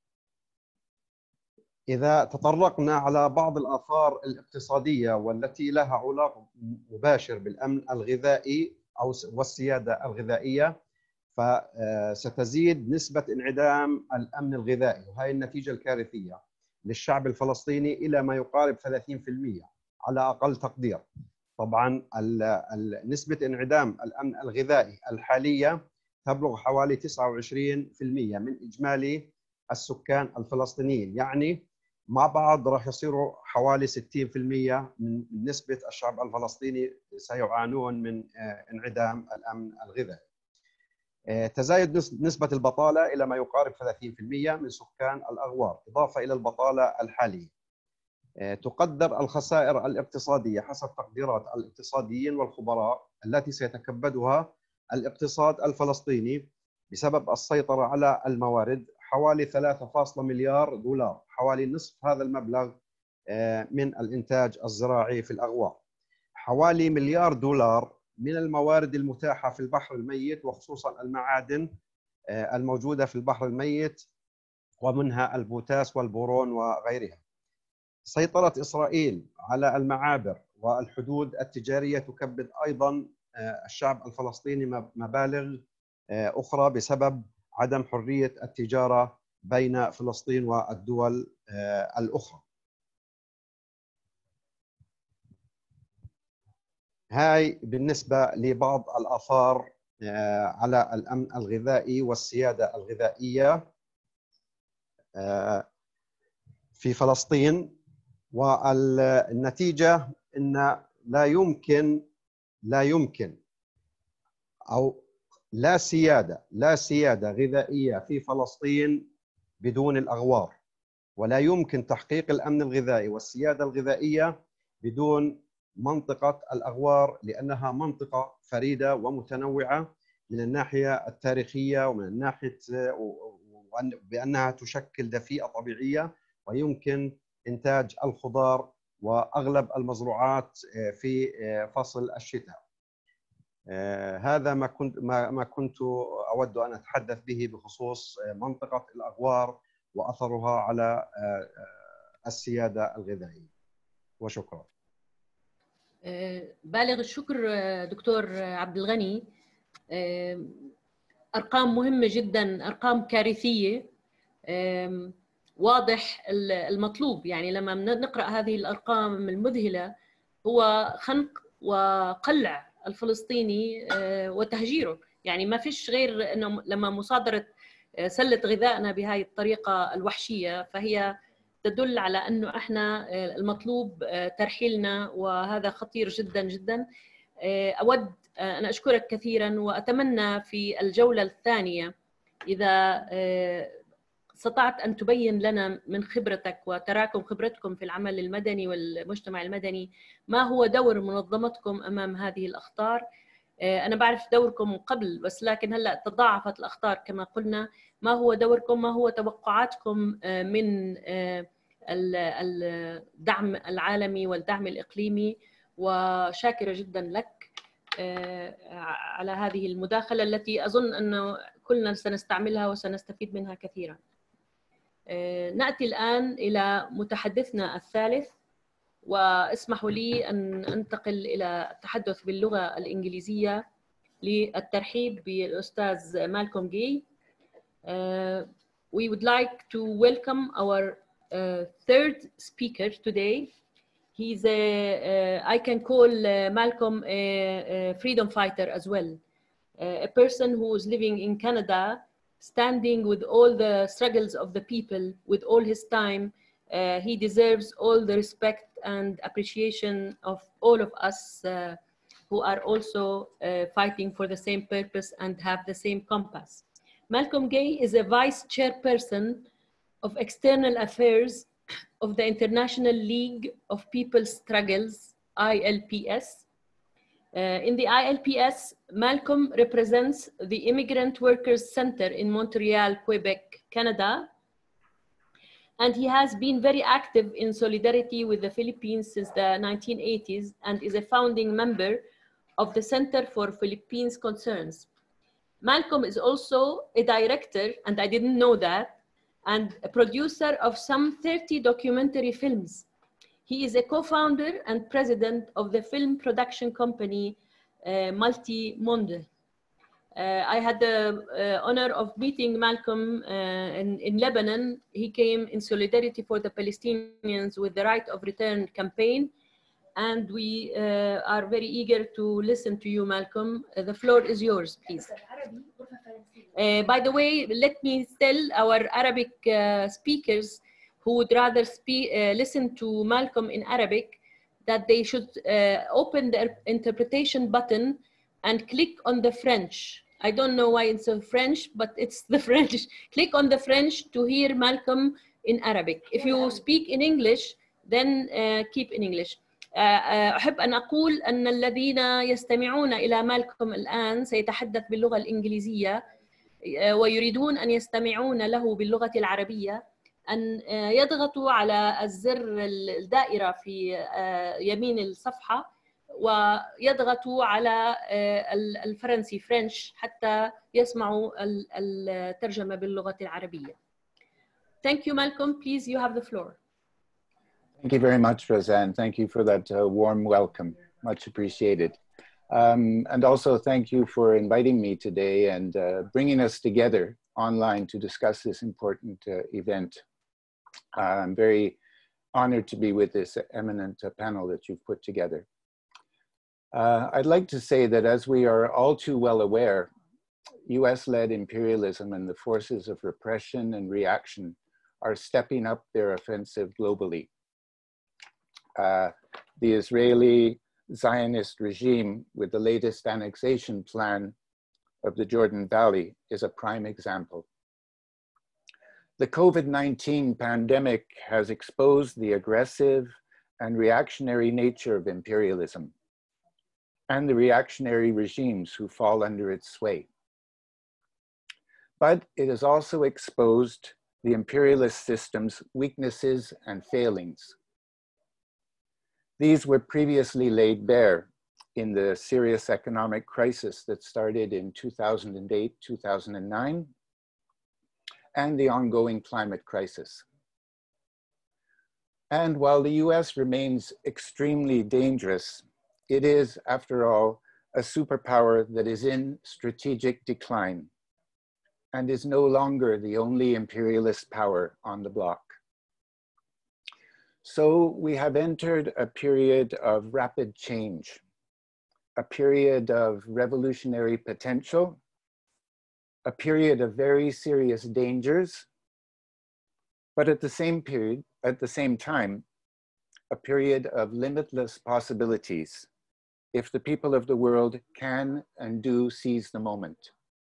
إذا تطرقنا على بعض الآثار الاقتصادية والتي لها علاقة مباشر بالأمن الغذائي أو والسيادة الغذائية، فستزيد نسبة انعدام الأمن الغذائي، وهي النتيجة الكارثية للشعب الفلسطيني إلى ما يقارب 30% على أقل تقدير. طبعا نسبة انعدام الأمن الغذائي الحالية تبلغ حوالي 29% من إجمالي السكان الفلسطينيين، يعني مع بعض راح يصيروا حوالي 60% من نسبة الشعب الفلسطيني سيعانون من انعدام الأمن الغذائي. تزايد نسبة البطالة إلى ما يقارب 30% من سكان الأغوار، إضافة إلى البطالة الحالية. تقدر الخسائر الاقتصادية حسب تقديرات الاقتصاديين والخبراء التي سيتكبدها الاقتصاد الفلسطيني بسبب السيطرة على الموارد حوالي 3 مليار دولار، حوالي نصف هذا المبلغ من الإنتاج الزراعي في الأغوار. حوالي مليار دولار من الموارد المتاحة في البحر الميت، وخصوصا المعادن الموجودة في البحر الميت ومنها البوتاس والبورون وغيرها. سيطرة إسرائيل على المعابر والحدود التجارية تكبد أيضا الشعب الفلسطيني مبالغ أخرى بسبب عدم حرية التجارة بين فلسطين والدول الأخرى. هاي بالنسبة لبعض الآثار على الأمن الغذائي والسيادة الغذائية في فلسطين. والنتيجة أن لا يمكن أو لا سيادة غذائية في فلسطين بدون الأغوار، ولا يمكن تحقيق الأمن الغذائي والسيادة الغذائية بدون منطقة الأغوار، لأنها منطقة فريدة ومتنوعة من الناحية التاريخية ومن الناحية بأنها تشكل دفيئة طبيعية ويمكن إنتاج الخضار وأغلب المزروعات في فصل الشتاء. هذا ما كنت أود أن أتحدث به بخصوص منطقة الأغوار وأثرها على السيادة الغذائية، وشكرا. بالغ الشكر دكتور عبد الغني. أرقام مهمة جدا، أرقام كارثية. واضح المطلوب، يعني لما نقرأ هذه الأرقام المذهلة هو خنق وقلع الفلسطيني وتهجيره. يعني ما فيش غير أنه لما مصادرة سلة غذائنا بهذه الطريقة الوحشية فهي تدل على أنه إحنا المطلوب ترحيلنا، وهذا خطير جدا جدا. أود أن أشكرك كثيرا، وأتمنى في الجولة الثانية إذا استطعت أن تبين لنا من خبرتك وتراكم خبرتكم في العمل المدني والمجتمع المدني ما هو دور منظمتكم أمام هذه الأخطار. أنا بعرف دوركم قبل، بس لكن هلأ تضاعفت الأخطار كما قلنا. ما هو دوركم؟ ما هو توقعاتكم من الدعم العالمي والدعم الإقليمي؟ وشاكرة جدا لك على هذه المداخلة التي أظن أنه كلنا سنستعملها وسنستفيد منها كثيرا. نأتي الآن إلى متحدثنا الثالث، واسمحوا لي أن أنتقل إلى التحدث باللغة الإنجليزية للترحيب بالأستاذ مالكوم جاي. We would like to welcome our third speaker today. He's I can call Malcolm a freedom fighter as well, a person who is living in Canada, standing with all the struggles of the people, with all his time. He deserves all the respect and appreciation of all of us who are also fighting for the same purpose and have the same compass. Malcolm Gay is a vice chairperson of external affairs of the International League of People's Struggles, ILPS. In the ILPS, Malcolm represents the Immigrant Workers Center in Montreal, Quebec, Canada. And he has been very active in solidarity with the Philippines since the 1980s and is a founding member of the Center for Philippines Concerns. Malcolm is also a director, and I didn't know that, and a producer of some 30 documentary films. He is a co-founder and president of the film production company Multimonde. I had the honor of meeting Malcolm in Lebanon. He came in solidarity for the Palestinians with the Right of Return campaign. And we are very eager to listen to you, Malcolm. The floor is yours, please. By the way, let me tell our Arabic speakers who would rather listen to Malcolm in Arabic, that they should open the interpretation button and click on the French. I don't know why it's French, but it's the French. Click on the French to hear Malcolm in Arabic. If you speak in English, then keep in English. أحب أن أقول أن الذين يستمعون إلى مالكم الآن سيتحدث باللغة الإنجليزية ويريدون أن يستمعون له باللغة العربية أن يضغطوا على الزر الدائرة في يمين الصفحة ويضغطوا على الفرنسي فرنش حتى يسمعوا الترجمة باللغة العربية. Thank you, Malcolm. Please, you have the floor. Thank you very much, Roseanne. Thank you for that warm welcome. Much appreciated. And also thank you for inviting me today and bringing us together online to discuss this important event. I'm very honored to be with this eminent panel that you've put together. I'd like to say that as we are all too well aware, US-led imperialism and the forces of repression and reaction are stepping up their offensive globally. The Israeli Zionist regime with the latest annexation plan of the Jordan Valley is a prime example. The COVID-19 pandemic has exposed the aggressive and reactionary nature of imperialism and the reactionary regimes who fall under its sway. But it has also exposed the imperialist system's weaknesses and failings. These were previously laid bare in the serious economic crisis that started in 2008, 2009, and the ongoing climate crisis. And while the US remains extremely dangerous, it is, after all, a superpower that is in strategic decline and is no longer the only imperialist power on the block. So we have entered a period of rapid change, a period of revolutionary potential, a period of very serious dangers, but at the same time, a period of limitless possibilities if the people of the world can and do seize the moment.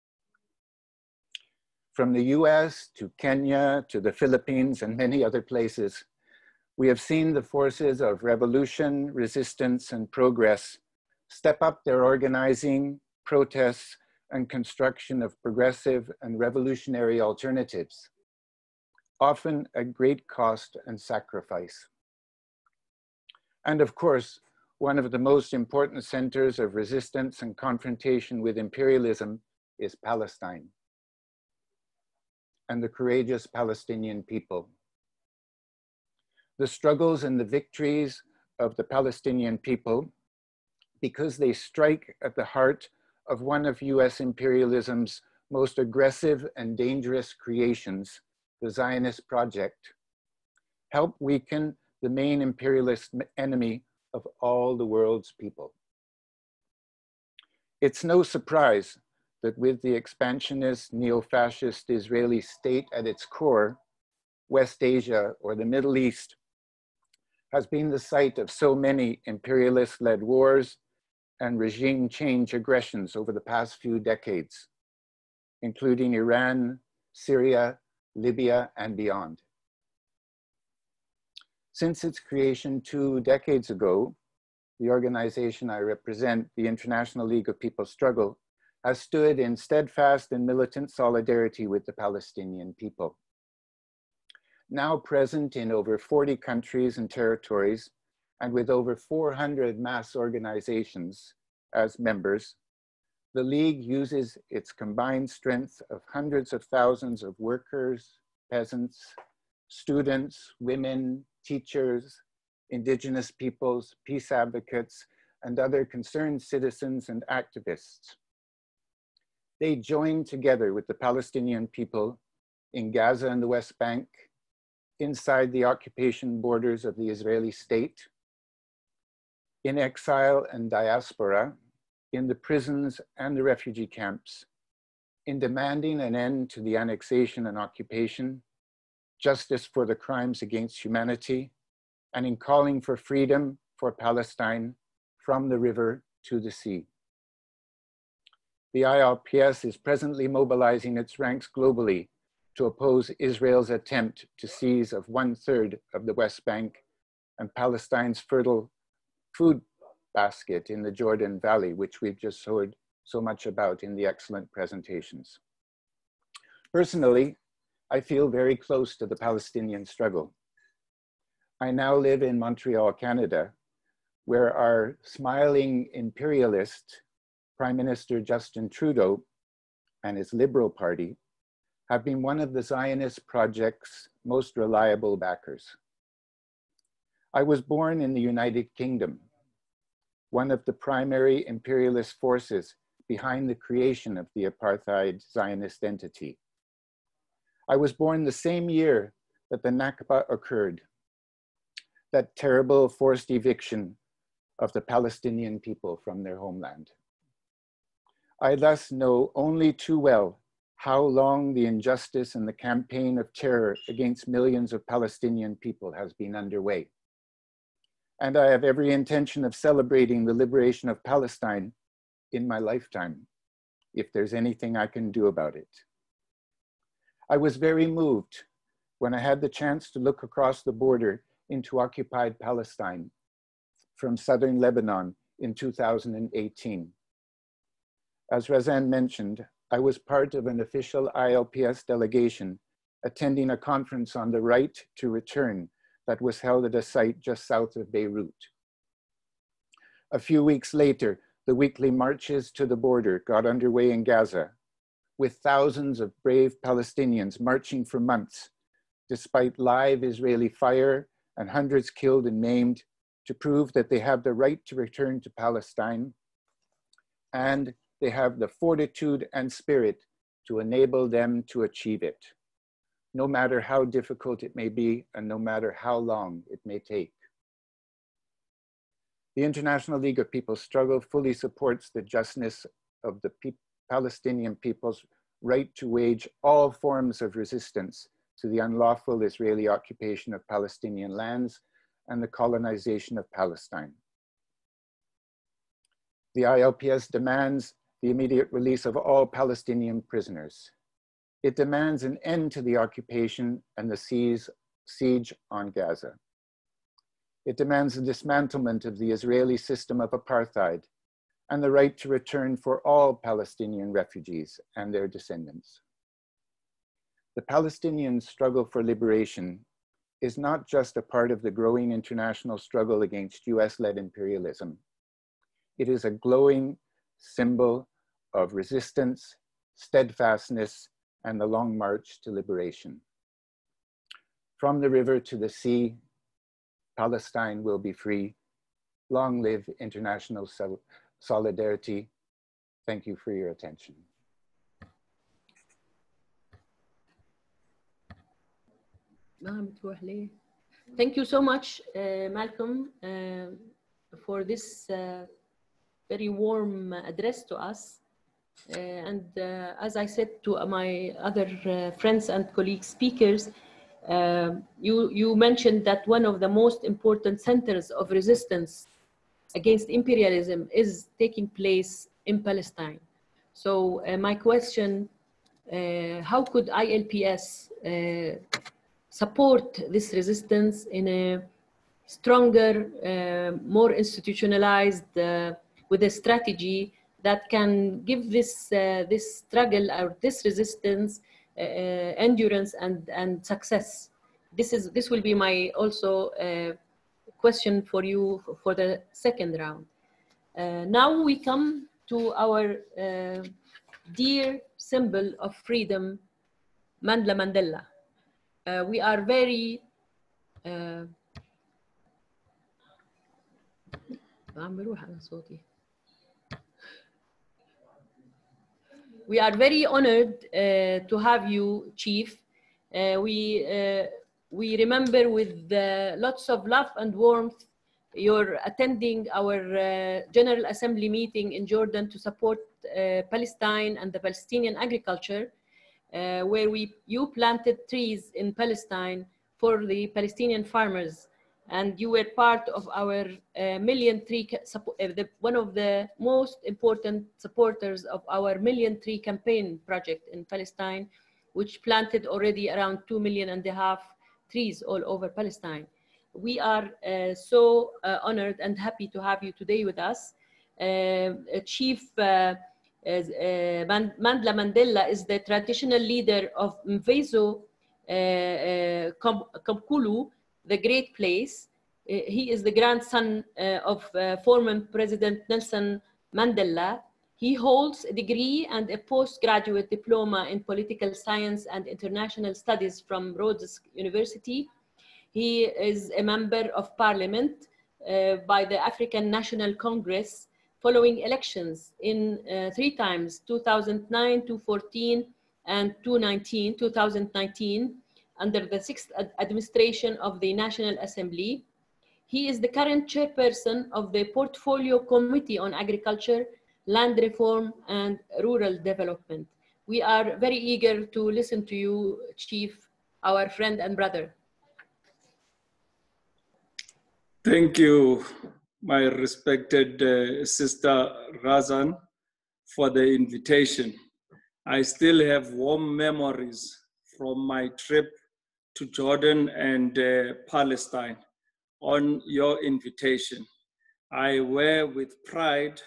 From the US to Kenya to the Philippines and many other places, we have seen the forces of revolution, resistance, and progress step up their organizing, protests, and construction of progressive and revolutionary alternatives, often at great cost and sacrifice. And of course, one of the most important centers of resistance and confrontation with imperialism is Palestine and the courageous Palestinian people. The struggles and the victories of the Palestinian people, because they strike at the heart of one of US imperialism's most aggressive and dangerous creations, the Zionist project, help weaken the main imperialist enemy of all the world's people. It's no surprise that with the expansionist, neo-fascist Israeli state at its core, West Asia or the Middle East has been the site of so many imperialist-led wars and regime change aggressions over the past few decades, including Iran, Syria, Libya, and beyond. Since its creation 2 decades ago, the organization I represent, the International League of People's Struggle, has stood in steadfast and militant solidarity with the Palestinian people. Now present in over 40 countries and territories, and with over 400 mass organizations as members, the League uses its combined strength of hundreds of thousands of workers, peasants, students, women, teachers, indigenous peoples, peace advocates, and other concerned citizens and activists. They join together with the Palestinian people in Gaza and the West Bank, inside the occupation borders of the Israeli state, in exile and diaspora, in the prisons and the refugee camps, in demanding an end to the annexation and occupation, justice for the crimes against humanity, and in calling for freedom for Palestine from the river to the sea. The ILPS is presently mobilizing its ranks globally to oppose Israel's attempt to seize of 1/3 of the West Bank and Palestine's fertile food basket in the Jordan Valley, which we've just heard so much about in the excellent presentations. Personally, I feel very close to the Palestinian struggle. I now live in Montreal, Canada, where our smiling imperialist Prime Minister Justin Trudeau and his Liberal Party have been one of the Zionist project's most reliable backers. I was born in the United Kingdom, one of the primary imperialist forces behind the creation of the apartheid Zionist entity. I was born the same year that the Nakba occurred, that terrible forced eviction of the Palestinian people from their homeland. I thus know only too well how long the injustice and the campaign of terror against millions of Palestinian people has been underway. And I have every intention of celebrating the liberation of Palestine in my lifetime, if there's anything I can do about it. I was very moved when I had the chance to look across the border into occupied Palestine from southern Lebanon in 2018. As Razan mentioned, I was part of an official ILPS delegation attending a conference on the right to return that was held at a site just south of Beirut. A few weeks later, the weekly marches to the border got underway in Gaza, with thousands of brave Palestinians marching for months, despite live Israeli fire and hundreds killed and maimed, to prove that they have the right to return to Palestine, and they have the fortitude and spirit to enable them to achieve it, no matter how difficult it may be and no matter how long it may take. The International League of People's Struggle fully supports the justness of the Palestinian people's right to wage all forms of resistance to the unlawful Israeli occupation of Palestinian lands and the colonization of Palestine. The ILPS demands the immediate release of all Palestinian prisoners. It demands an end to the occupation and the siege on Gaza. It demands the dismantlement of the Israeli system of apartheid and the right to return for all Palestinian refugees and their descendants. The Palestinian struggle for liberation is not just a part of the growing international struggle against US-led imperialism. It is a glowing symbol of resistance, steadfastness, and the long march to liberation. From the river to the sea, Palestine will be free. Long live international solidarity. Thank you for your attention. Thank you so much, Malcolm, for this very warm address to us. As I said to my other friends and colleague speakers, you mentioned that one of the most important centers of resistance against imperialism is taking place in Palestine. So my question, how could ILPS support this resistance in a stronger, more institutionalized, with a strategy that can give this, this struggle or this resistance endurance and success? This will be my also question for you for the second round. Now we come to our dear symbol of freedom, Mandla Mandela. We are very we are very honored to have you, Chief. We remember with lots of love and warmth you're attending our General Assembly meeting in Jordan to support Palestine and the Palestinian agriculture. where you planted trees in Palestine for the Palestinian farmers, and you were part of our million tree, one of the most important supporters of our million tree campaign project in Palestine, which planted already around 2.5 million trees all over Palestine. We are so honored and happy to have you today with us. Chief Mandla Mandela is the traditional leader of Mvezo Kamkulu, the Great Place. He is the grandson of former President Nelson Mandela. He holds a degree and a postgraduate diploma in political science and international studies from Rhodes University. He is a member of parliament by the African National Congress following elections in 3 times, 2009, 2014, and 2019, under the 6th administration of the National Assembly. He is the current chairperson of the Portfolio Committee on Agriculture, Land Reform, and Rural Development. We are very eager to listen to you, Chief, our friend and brother. Thank you, my respected Sister Razan, for the invitation. I still have warm memories from my trip to Jordan and Palestine on your invitation. I wear with pride,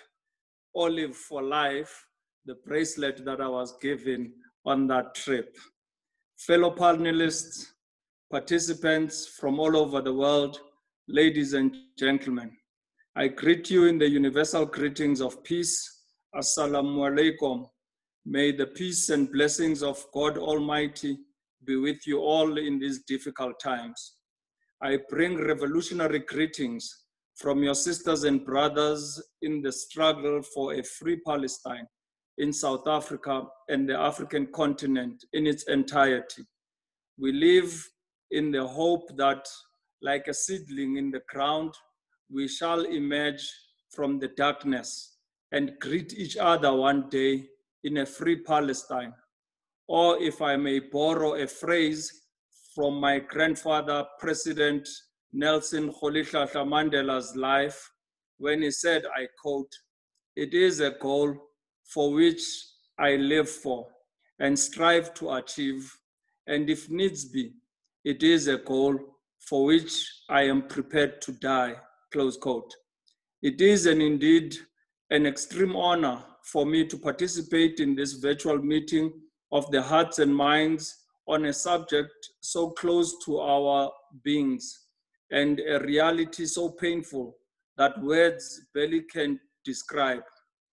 Olive for Life, the bracelet that I was given on that trip. Fellow panelists, participants from all over the world, ladies and gentlemen, I greet you in the universal greetings of peace. Assalamu alaikum. May the peace and blessings of God Almighty be with you all in these difficult times. I bring revolutionary greetings from your sisters and brothers in the struggle for a free Palestine in South Africa and the African continent in its entirety. We live in the hope that, like a seedling in the ground, we shall emerge from the darkness and greet each other one day in a free Palestine. Or, if I may borrow a phrase from my grandfather, President Nelson Rolihlahla Mandela's life, when he said, I quote, "It is a goal for which I live for and strive to achieve, and if needs be, it is a goal for which I am prepared to die," close quote. It is indeed an extreme honor for me to participate in this virtual meeting of the hearts and minds on a subject so close to our beings and a reality so painful that words barely can describe.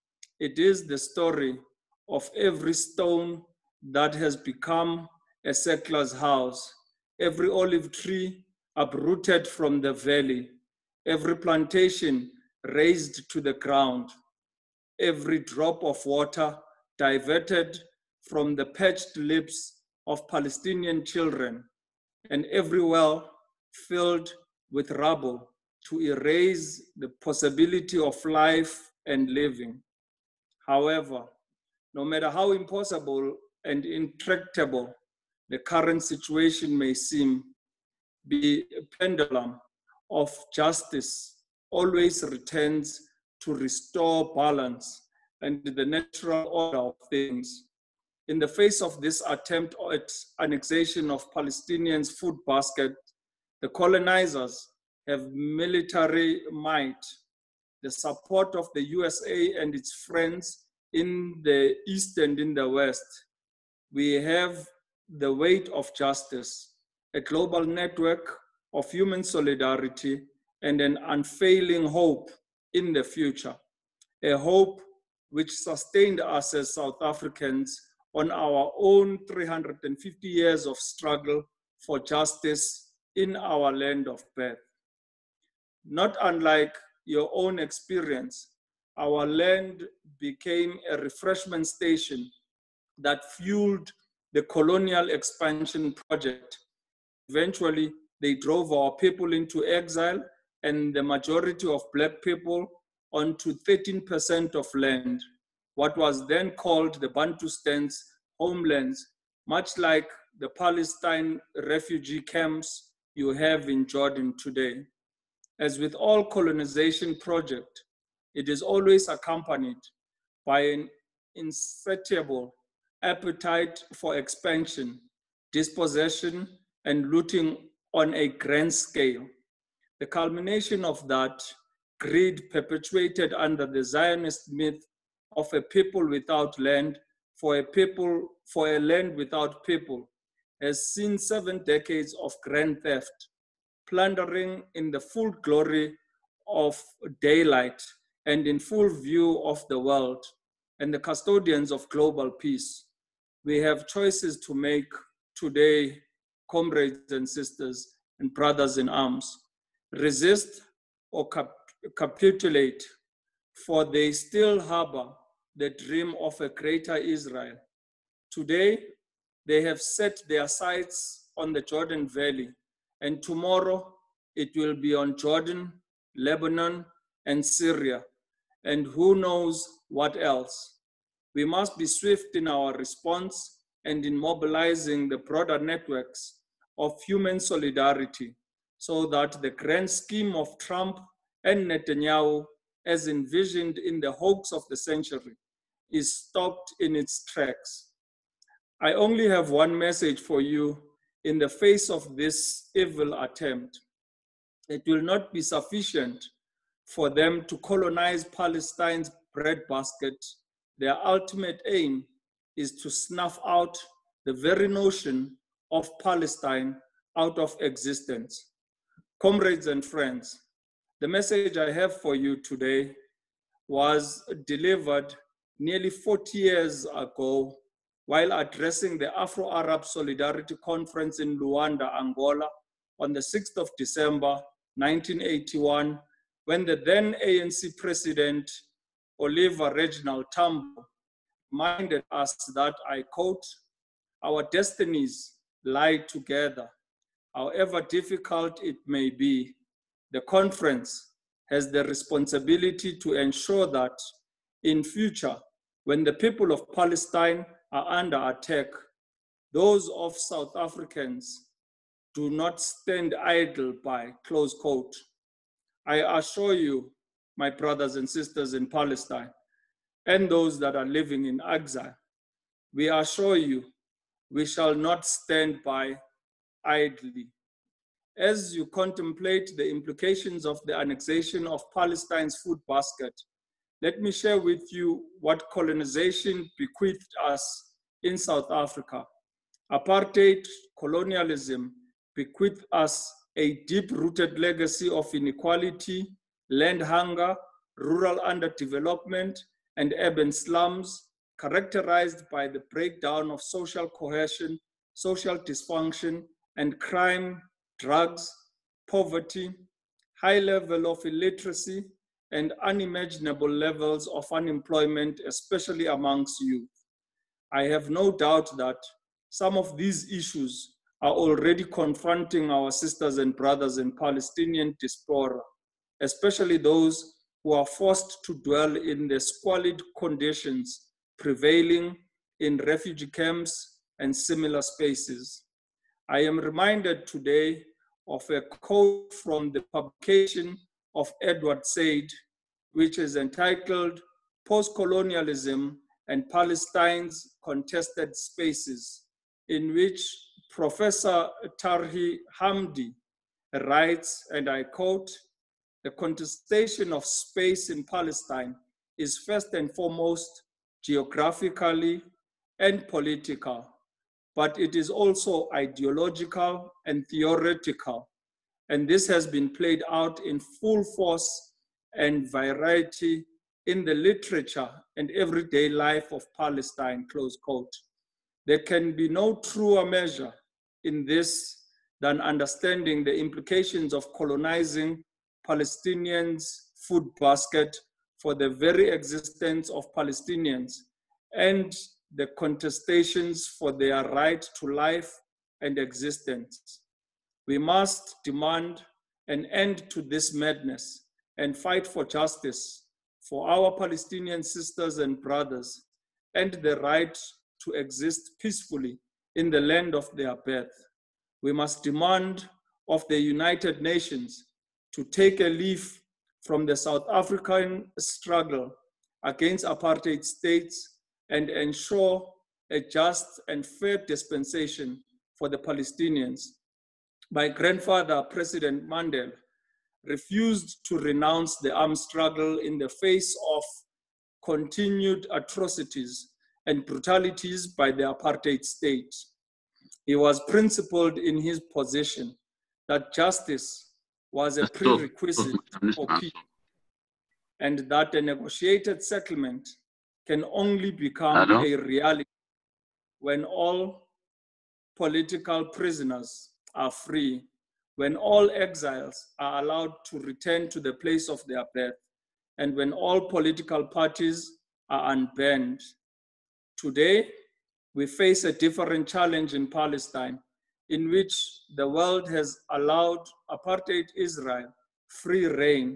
It is the story of every stone that has become a settler's house, every olive tree uprooted from the valley, every plantation razed to the ground, every drop of water diverted from the parched lips of Palestinian children, and every well filled with rubble to erase the possibility of life and living. However, no matter how impossible and intractable the current situation may seem, the pendulum of justice always returns to restore balance and the natural order of things. In the face of this attempt at annexation of Palestinians' food basket, the colonizers have military might, the support of the USA and its friends in the East and in the West. We have the weight of justice, a global network of human solidarity, and an unfailing hope in the future, a hope which sustained us as South Africans on our own 350 years of struggle for justice in our land of birth. Not unlike your own experience, our land became a refreshment station that fueled the colonial expansion project. Eventually, they drove our people into exile and the majority of Black people onto 13% of land, what was then called the Bantustan's homelands, much like the Palestine refugee camps you have in Jordan today. As with all colonization project, it is always accompanied by an insatiable appetite for expansion, dispossession, and looting on a grand scale. The culmination of that greed perpetuated under the Zionist myth of a people without land for a land without people has seen 7 decades of grand theft, plundering in the full glory of daylight and in full view of the world and the custodians of global peace. We have choices to make today, comrades and sisters and brothers in arms. Resist or capitulate, for they still harbor the dream of a greater Israel. Today, they have set their sights on the Jordan Valley, and tomorrow it will be on Jordan, Lebanon, and Syria, and who knows what else. We must be swift in our response and in mobilizing the broader networks of human solidarity so that the grand scheme of Trump and Netanyahu, as envisioned in the hoax of the century, is stopped in its tracks. I only have one message for you in the face of this evil attempt. It will not be sufficient for them to colonize Palestine's breadbasket. Their ultimate aim is to snuff out the very notion of Palestine out of existence. Comrades and friends, the message I have for you today was delivered nearly 40 years ago while addressing the Afro-Arab Solidarity Conference in Luanda, Angola, on the 6th of December, 1981, when the then ANC President, Oliver Reginald Tambo, reminded us that, I quote, "Our destinies lie together. However difficult it may be, the conference has the responsibility to ensure that in future, when the people of Palestine are under attack, those of South Africans do not stand idle by," close quote. I assure you, my brothers and sisters in Palestine, and those that are living in exile, we assure you, we shall not stand by idly. As you contemplate the implications of the annexation of Palestine's food basket, let me share with you what colonization bequeathed us in South Africa. Apartheid colonialism bequeathed us a deep-rooted legacy of inequality, land hunger, rural underdevelopment, and urban slums, characterized by the breakdown of social cohesion, social dysfunction, and crime, drugs, poverty, high level of illiteracy, and unimaginable levels of unemployment, especially amongst youth. I have no doubt that some of these issues are already confronting our sisters and brothers in Palestinian diaspora, especially those who are forced to dwell in the squalid conditions prevailing in refugee camps and similar spaces. I am reminded today of a quote from the publication of Edward Said, which is entitled Post-Colonialism and Palestine's Contested Spaces, in which Professor Tarhi Hamdi writes, and I quote, "The contestation of space in Palestine is first and foremost geographically and political, but it is also ideological and theoretical. And this has been played out in full force and variety in the literature and everyday life of Palestine," close quote. There can be no truer measure in this than understanding the implications of colonizing Palestinians' food basket for the very existence of Palestinians and the contestations for their right to life and existence. We must demand an end to this madness and fight for justice for our Palestinian sisters and brothers and the right to exist peacefully in the land of their birth. We must demand of the United Nations to take a leaf from the South African struggle against apartheid states and ensure a just and fair dispensation for the Palestinians. My grandfather, President Mandela, refused to renounce the armed struggle in the face of continued atrocities and brutalities by the apartheid state. He was principled in his position that justice was a prerequisite for peace, and that a negotiated settlement can only become a reality when all political prisoners are free, when all exiles are allowed to return to the place of their birth, and when all political parties are unbanned. Today, we face a different challenge in Palestine, in which the world has allowed apartheid Israel free reign.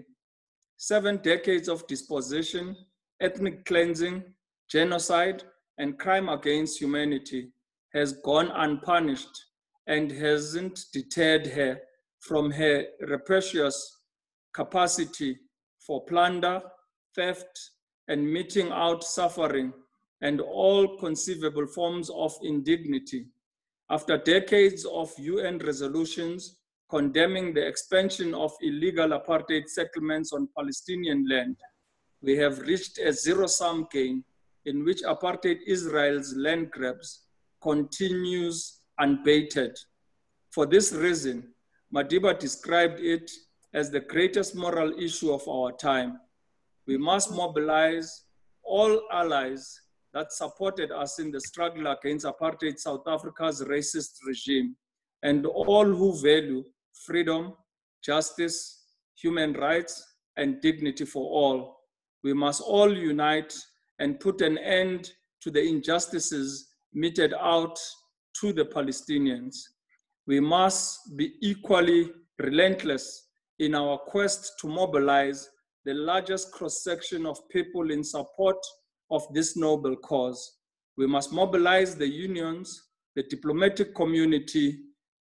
7 decades of dispossession, ethnic cleansing, genocide, and crime against humanity has gone unpunished and hasn't deterred her from her rapacious capacity for plunder, theft, and meting out suffering and all conceivable forms of indignity. After decades of UN resolutions condemning the expansion of illegal apartheid settlements on Palestinian land, we have reached a zero-sum game in which apartheid Israel's land grabs continues unbated. For this reason, Madiba described it as the greatest moral issue of our time. We must mobilize all allies that supported us in the struggle against apartheid South Africa's racist regime, and all who value freedom, justice, human rights, and dignity for all. We must all unite and put an end to the injustices meted out to the Palestinians. We must be equally relentless in our quest to mobilize the largest cross-section of people in support of this noble cause. We must mobilize the unions, the diplomatic community,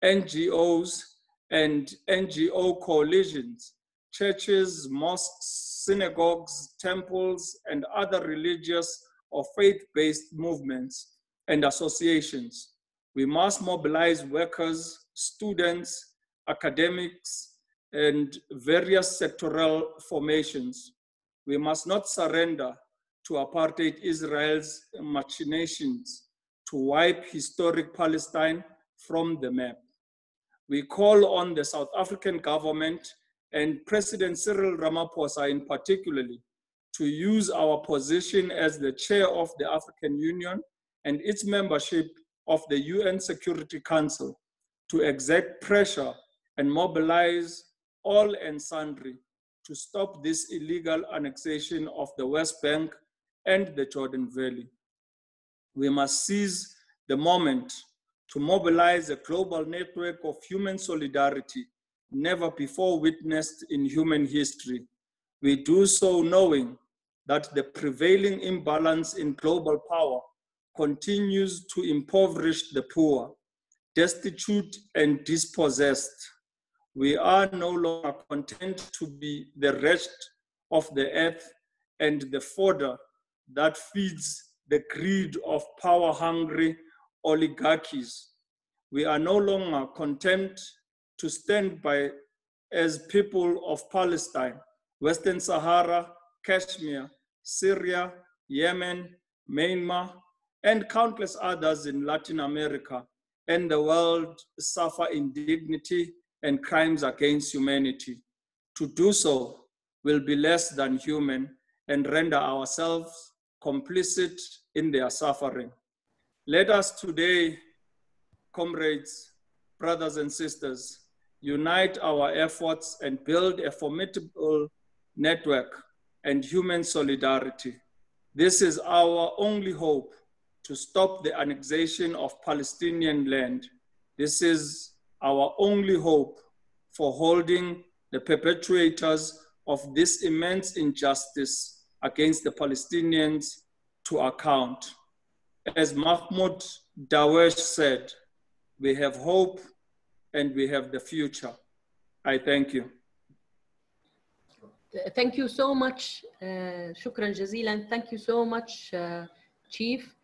NGOs, and NGO coalitions, churches, mosques, synagogues, temples, and other religious or faith-based movements and associations. We must mobilize workers, students, academics, and various sectoral formations. We must not surrender to apartheid Israel's machinations to wipe historic Palestine from the map. We call on the South African government and President Cyril Ramaphosa in particular to use our position as the chair of the African Union and its membership of the UN Security Council to exert pressure and mobilize all and sundry to stop this illegal annexation of the West Bank and the Jordan Valley. We must seize the moment to mobilize a global network of human solidarity never before witnessed in human history. We do so knowing that the prevailing imbalance in global power continues to impoverish the poor, destitute, and dispossessed. We are no longer content to be the rest of the earth and the fodder that feeds the greed of power-hungry oligarchies. We are no longer content to stand by as people of Palestine, Western Sahara, Kashmir, Syria, Yemen, Myanmar, and countless others in Latin America and the world suffer indignity and crimes against humanity. To do so will be less than human and render ourselves complicit in their suffering. Let us today, comrades, brothers and sisters, unite our efforts and build a formidable network and human solidarity. This is our only hope to stop the annexation of Palestinian land. This is our only hope for holding the perpetrators of this immense injustice against the Palestinians to account. As Mahmoud Dawesh said, we have hope and we have the future. I thank you. Thank you so much. شكرا جزيلا. Thank you so much, Chief.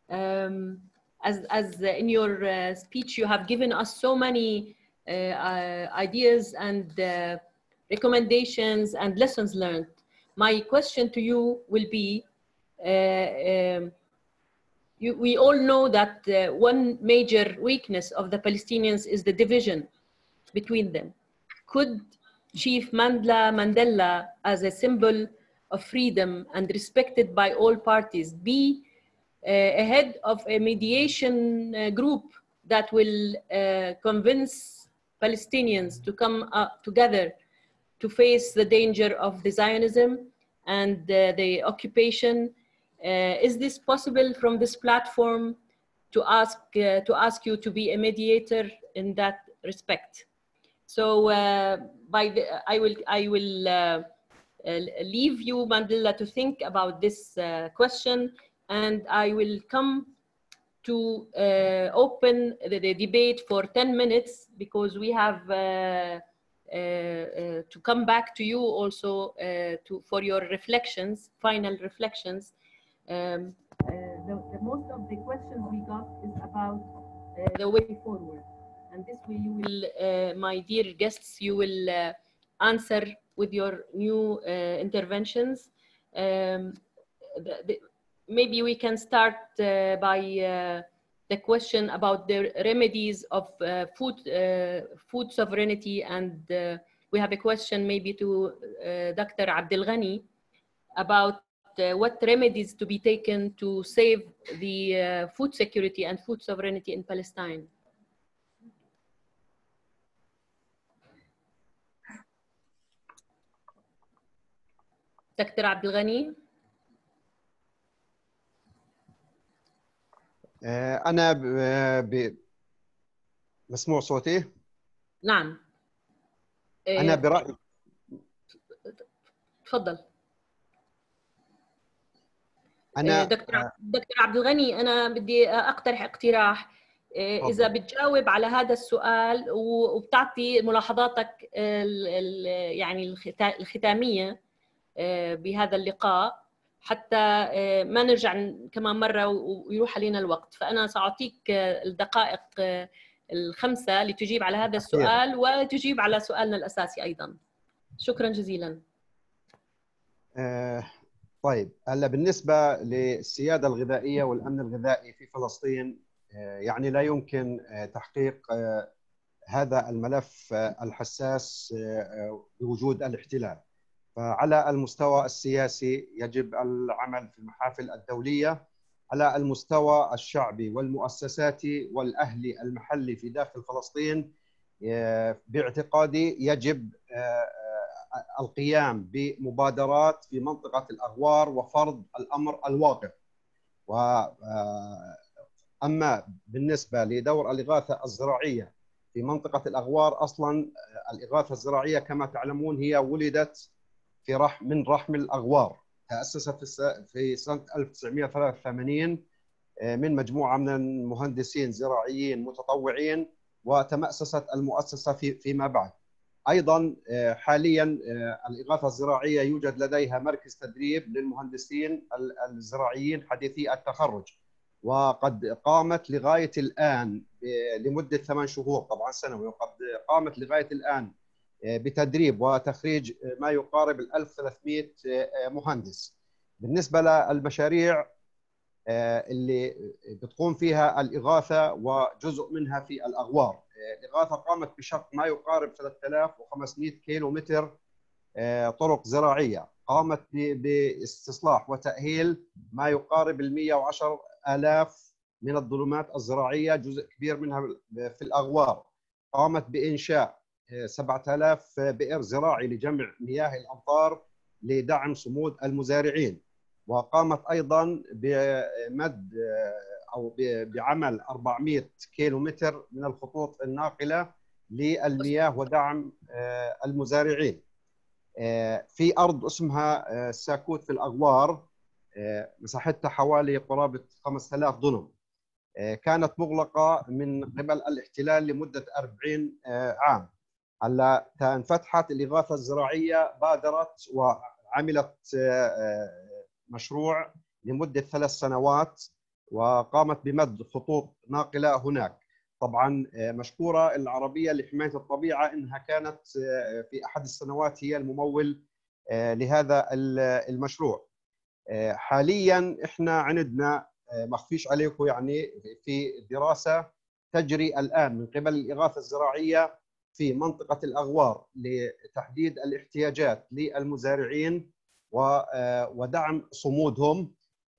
As in your speech, you have given us so many ideas and recommendations and lessons learned. My question to you will be, we all know that one major weakness of the Palestinians is the division between them. Could Chief Mandela, as a symbol of freedom and respected by all parties, be a head of a mediation group that will convince Palestinians to come up together to face the danger of the Zionism and the occupation? Is this possible from this platform to ask you to be a mediator in that respect? So I will leave you, Mandela, to think about this question, and I will come to open the debate for 10 minutes because we have to come back to you also for your reflections, final reflections. The most of the questions we got is about the way forward. And this way you will, my dear guests, you will answer with your new interventions. Maybe we can start by the question about the remedies of food sovereignty. And we have a question maybe to Dr. Abdelghani about what remedies to be taken to save the food security and food sovereignty in Palestine. دكتور عبد الغني. أنا مسموع صوتي؟ نعم. أنا برأيي. تفضل. أنا دكتور عبد الغني، أنا بدي أقترح اقتراح. إذا بتجاوب على هذا السؤال وبتعطي ملاحظاتك يعني الختامية بهذا اللقاء حتى ما نرجع كمان مرة ويروح علينا الوقت، فأنا سأعطيك الدقائق الخمسة لتجيب على هذا السؤال وتجيب على سؤالنا الأساسي أيضا. شكرا جزيلا. طيب، هلا بالنسبة للسيادة الغذائية والأمن الغذائي في فلسطين، يعني لا يمكن تحقيق هذا الملف الحساس بوجود الاحتلال. فعلى المستوى السياسي يجب العمل في المحافل الدولية، على المستوى الشعبي والمؤسساتي والأهلي المحلي في داخل فلسطين باعتقادي يجب القيام بمبادرات في منطقة الأغوار وفرض الأمر الواقع. أما بالنسبة لدور الإغاثة الزراعية في منطقة الأغوار، أصلا الإغاثة الزراعية كما تعلمون هي ولدت من رحم الأغوار، تأسست في سنة 1983 من مجموعة من المهندسين زراعيين متطوعين، وتمأسست المؤسسة فيما بعد. أيضا حاليا الإغاثة الزراعية يوجد لديها مركز تدريب للمهندسين الزراعيين حديثي التخرج، وقد قامت لغاية الآن لمدة 8 شهور طبعا سنوي، وقد قامت لغاية الآن بتدريب وتخريج ما يقارب 1300 مهندس. بالنسبة للمشاريع اللي بتقوم فيها الإغاثة وجزء منها في الأغوار، الإغاثة قامت بشق ما يقارب 3500 كيلومتر طرق زراعية، قامت باستصلاح وتأهيل ما يقارب 110,000 من الظلمات الزراعية، جزء كبير منها في الأغوار، قامت بإنشاء 7000 بئر زراعي لجمع مياه الأمطار لدعم صمود المزارعين، وقامت أيضا بمد أو بعمل 400 كيلومتر من الخطوط الناقلة للمياه ودعم المزارعين. في أرض اسمها ساكوت في الأغوار مساحتها حوالي قرابة 5000 دونم. كانت مغلقة من قبل الاحتلال لمدة 40 عام. هلا انفتحت الإغاثة الزراعية، بادرت وعملت مشروع لمدة 3 سنوات وقامت بمد خطوط ناقلة هناك. طبعا مشكورة العربية لحماية الطبيعة إنها كانت في أحد السنوات هي الممول لهذا المشروع. حاليا إحنا عندنا ما اخفيش عليكم يعني في دراسة تجري الآن من قبل الإغاثة الزراعية في منطقة الأغوار لتحديد الاحتياجات للمزارعين ودعم صمودهم.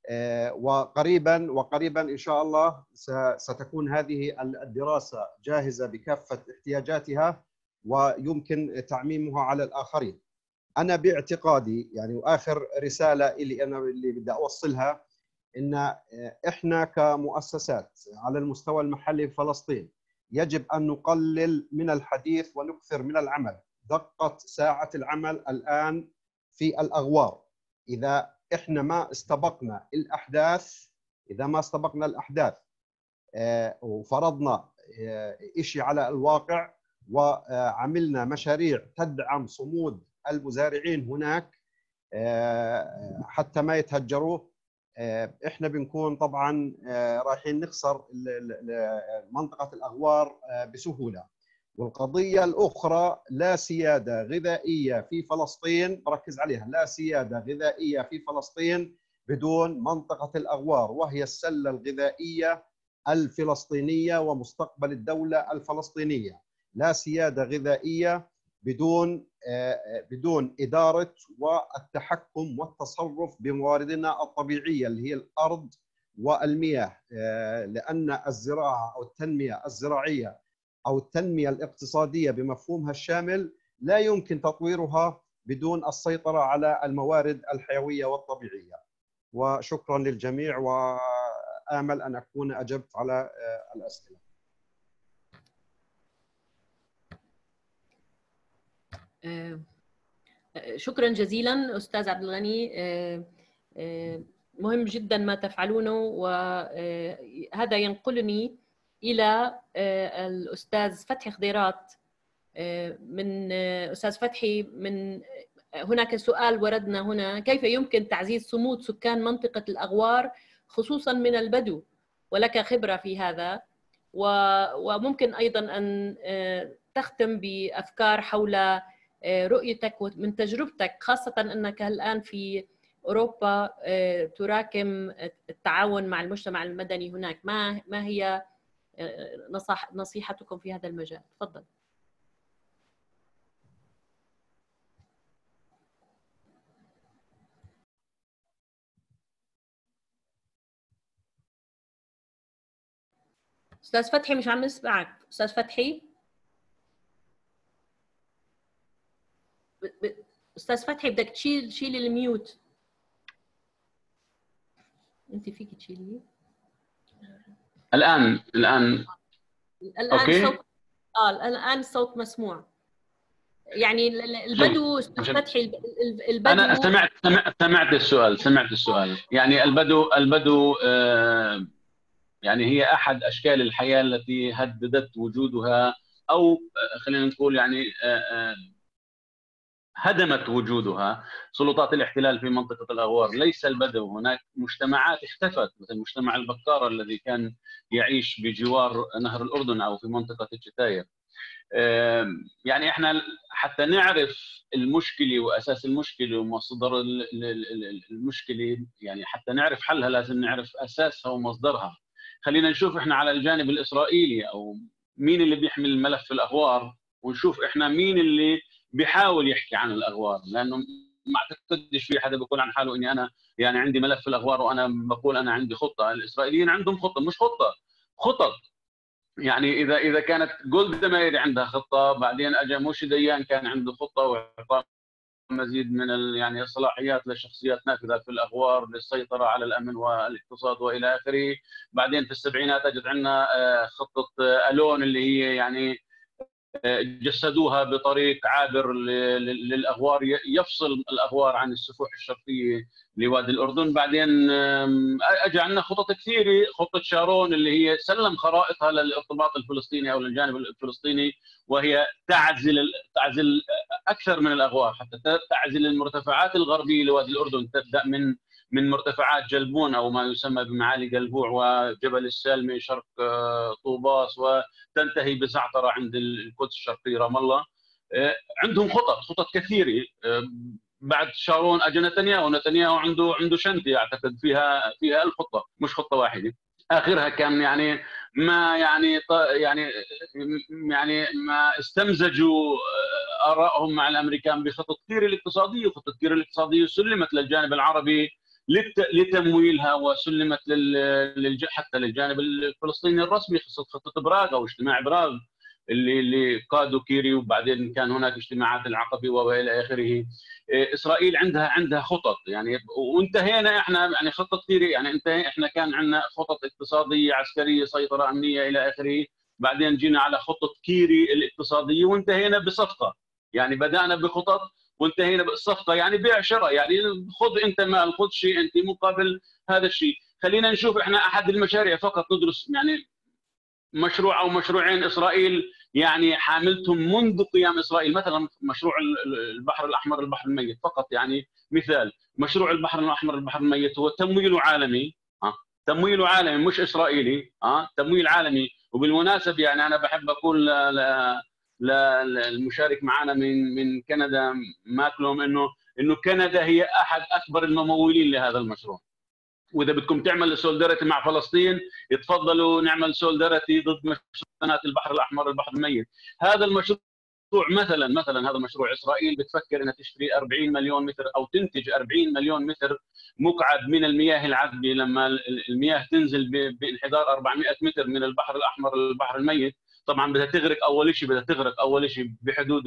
وقريبا إن شاء الله ستكون هذه الدراسة جاهزة بكافة احتياجاتها ويمكن تعميمها على الآخرين. أنا باعتقادي يعني، وآخر رسالة اللي بدي أوصلها، إن إحنا كمؤسسات على المستوى المحلي في فلسطين يجب أن نقلل من الحديث ونكثر من العمل. دقت ساعة العمل الآن في الأغوار. إذا إحنا ما استبقنا الأحداث وفرضنا إشي على الواقع وعملنا مشاريع تدعم صمود المزارعين هناك حتى ما يتهجروا، احنا بنكون طبعا رايحين نخسر منطقة الأغوار بسهولة. والقضية الأخرى، لا سيادة غذائية في فلسطين، بركز عليها، لا سيادة غذائية في فلسطين بدون منطقة الأغوار، وهي السلة الغذائية الفلسطينية ومستقبل الدولة الفلسطينية. لا سيادة غذائية بدون إدارة والتحكم والتصرف بمواردنا الطبيعية اللي هي الأرض والمياه، لأن الزراعة أو التنمية الزراعية أو التنمية الاقتصادية بمفهومها الشامل لا يمكن تطويرها بدون السيطرة على الموارد الحيوية والطبيعية. وشكرا للجميع، وآمل أن أكون أجبت على الأسئلة. شكرا جزيلا أستاذ عبد الغني. مهم جدا ما تفعلونه، وهذا ينقلني إلى الأستاذ فتحي خضيرات. من أستاذ فتحي، من هناك سؤال وردنا هنا: كيف يمكن تعزيز صمود سكان منطقة الأغوار خصوصا من البدو؟ ولك خبرة في هذا، وممكن أيضا أن تختم بأفكار حول رؤيتك من تجربتك، خاصة أنك الآن في أوروبا تراكم التعاون مع المجتمع المدني هناك. ما هي نصيحتكم في هذا المجال؟ تفضل. أستاذ فتحي مش عم نسمعك. أستاذ فتحي، أستاذ فتحي بدك تشيل الميوت. أنت فيك تشيليه الآن أوكي. صوت الآن الصوت مسموع. يعني البدو، أستاذ فتحي، البدو. أنا سمعت السؤال. يعني البدو يعني هي أحد أشكال الحياة التي هددت وجودها، أو خلينا نقول يعني هدمت وجودها سلطات الاحتلال في منطقة الأغوار. ليس البدو، هناك مجتمعات اختفت، مثل مجتمع البكارة الذي كان يعيش بجوار نهر الأردن أو في منطقة الجتاير. يعني احنا حتى نعرف المشكلة وأساس المشكلة ومصدر المشكلة، يعني حتى نعرف حلها لازم نعرف أساسها ومصدرها. خلينا نشوف احنا على الجانب الإسرائيلي أو مين اللي بيحمل الملف الأغوار، ونشوف احنا مين اللي بيحاول يحكي عن الأغوار. لأنه ما اعتقدش في حدا بيقول عن حاله اني انا يعني عندي ملف الأغوار وانا بقول انا عندي خطة. الإسرائيليين عندهم خطة، مش خطط. يعني اذا كانت جولدا ماير عندها خطة، بعدين اجى موشي ديان كان عنده خطة واعطاء مزيد من يعني الصلاحيات لشخصيات نافذة في الأغوار للسيطرة على الأمن والاقتصاد وإلى آخره. بعدين في السبعينات أجت عندنا خطة ألون اللي هي يعني جسدوها بطريق عابر للاغوار، يفصل الاغوار عن السفوح الشرقيه لوادي الاردن. بعدين اجى عندنا خطط كثيره، خطه شارون اللي هي سلم خرائطها للارتباط الفلسطيني او للجانب الفلسطيني، وهي تعزل اكثر من الاغوار، حتى تعزل المرتفعات الغربيه لوادي الاردن، تبدا من مرتفعات جلبون او ما يسمى بمعالي جلبوع وجبل السالمي شرق طوباس، وتنتهي بزعتره عند القدس الشرقي رام الله. عندهم خطط كثيره. بعد شارون اجى نتنياهو عنده شنطه اعتقد فيها الخطه، مش خطه واحده. اخرها كان يعني ما استمزجوا ارائهم مع الامريكان بخطط كثير الاقتصاديه، وخطط كثير الاقتصاديه سلمت للجانب العربي لتمويلها، وسلمت حتى للجانب الفلسطيني الرسمي، خطه براغ او اجتماع براغ اللي قاده كيري، وبعدين كان هناك اجتماعات العقبه والى اخره. اسرائيل عندها خطط يعني، وانتهينا احنا يعني خطه كثيره يعني احنا كان عندنا خطط اقتصاديه عسكريه سيطره امنيه الى اخره، بعدين جينا على خطه كيري الاقتصاديه وانتهينا بصفقه. يعني بدانا بخطط وانتهينا بالصفقه، يعني بيع شراء، يعني خذ انت مال، خذ شيء انت مقابل هذا الشيء. خلينا نشوف احنا احد المشاريع فقط ندرس يعني مشروع او مشروعين اسرائيل يعني حاملتهم منذ قيام اسرائيل، مثلا مشروع البحر الاحمر البحر الميت فقط، يعني مثال مشروع البحر الاحمر البحر الميت هو تمويله عالمي، تمويله عالمي مش اسرائيلي، تمويل عالمي. وبالمناسبه يعني انا بحب اقول للمشارك معنا من كندا ماكلوم انه كندا هي احد اكبر الممولين لهذا المشروع، واذا بدكم تعمل سوليداريتي مع فلسطين يتفضلوا نعمل سوليداريتي ضد مشروع قناه البحر الاحمر البحر الميت. هذا المشروع مثلا هذا مشروع اسرائيل بتفكر انها تشتري 40 مليون متر او تنتج 40 مليون متر مكعب من المياه العذبه، لما المياه تنزل بانحدار 400 متر من البحر الاحمر للبحر الميت، طبعا بدها تغرق اول شيء بحدود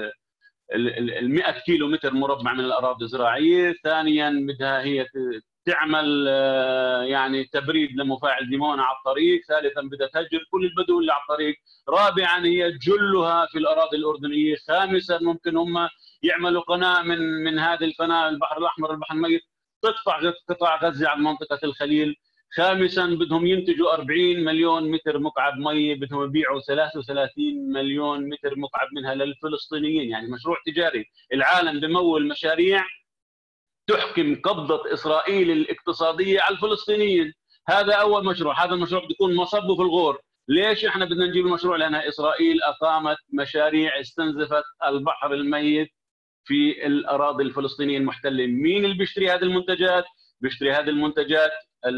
ال 100 كيلو متر مربع من الاراضي الزراعيه. ثانيا بدها هي تعمل يعني تبريد لمفاعل ديمونا على الطريق. ثالثا بدها تهجر كل البدو اللي على الطريق. رابعا هي تجلها في الاراضي الاردنيه. خامسا ممكن هم يعملوا قناه من هذه القناه البحر الاحمر البحر الميت تقطع قطاع غزه عن منطقه الخليل. خامسا بدهم ينتجوا 40 مليون متر مكعب مي، بدهم يبيعوا 33 مليون متر مكعب منها للفلسطينيين. يعني مشروع تجاري. العالم بمول مشاريع تحكم قبضة إسرائيل الاقتصادية على الفلسطينيين. هذا أول مشروع. هذا المشروع بده يكون مصبه في الغور. ليش احنا بدنا نجيب المشروع؟ لأنها إسرائيل أقامت مشاريع استنزفت البحر الميت في الأراضي الفلسطينية المحتلة. مين اللي بيشتري هذه المنتجات؟ بيشتري هذه المنتجات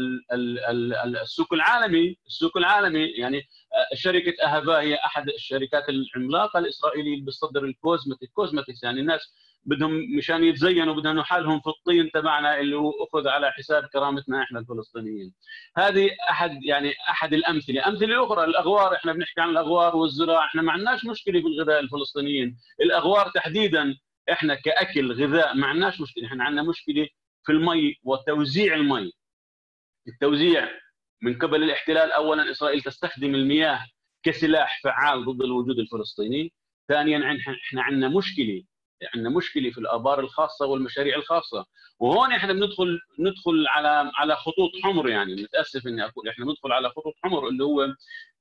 السوق العالمي. يعني شركة أهافا هي أحد الشركات العملاقة الإسرائيلية اللي بتصدر الكوزمتكس. يعني الناس بدهم مشان يتزينوا بدهم حالهم في الطين تبعنا اللي هو أخذ على حساب كرامتنا إحنا الفلسطينيين. هذه أحد الأمثلة. أمثلة أخرى الأغوار. إحنا بنحكي عن الأغوار والزراعة. إحنا ما عندناش مشكلة في الغذاء الفلسطينيين. الأغوار تحديدا إحنا كأكل غذاء ما عندناش مشكلة. إحنا عندنا مشكلة في المي وتوزيع المي. التوزيع من قبل الاحتلال. أولا إسرائيل تستخدم المياه كسلاح فعال ضد الوجود الفلسطيني. ثانيا إحنا عندنا مشكله في الابار الخاصه والمشاريع الخاصه. وهون احنا ندخل على خطوط حمر. يعني متاسف اني اقول احنا ندخل على خطوط حمر اللي هو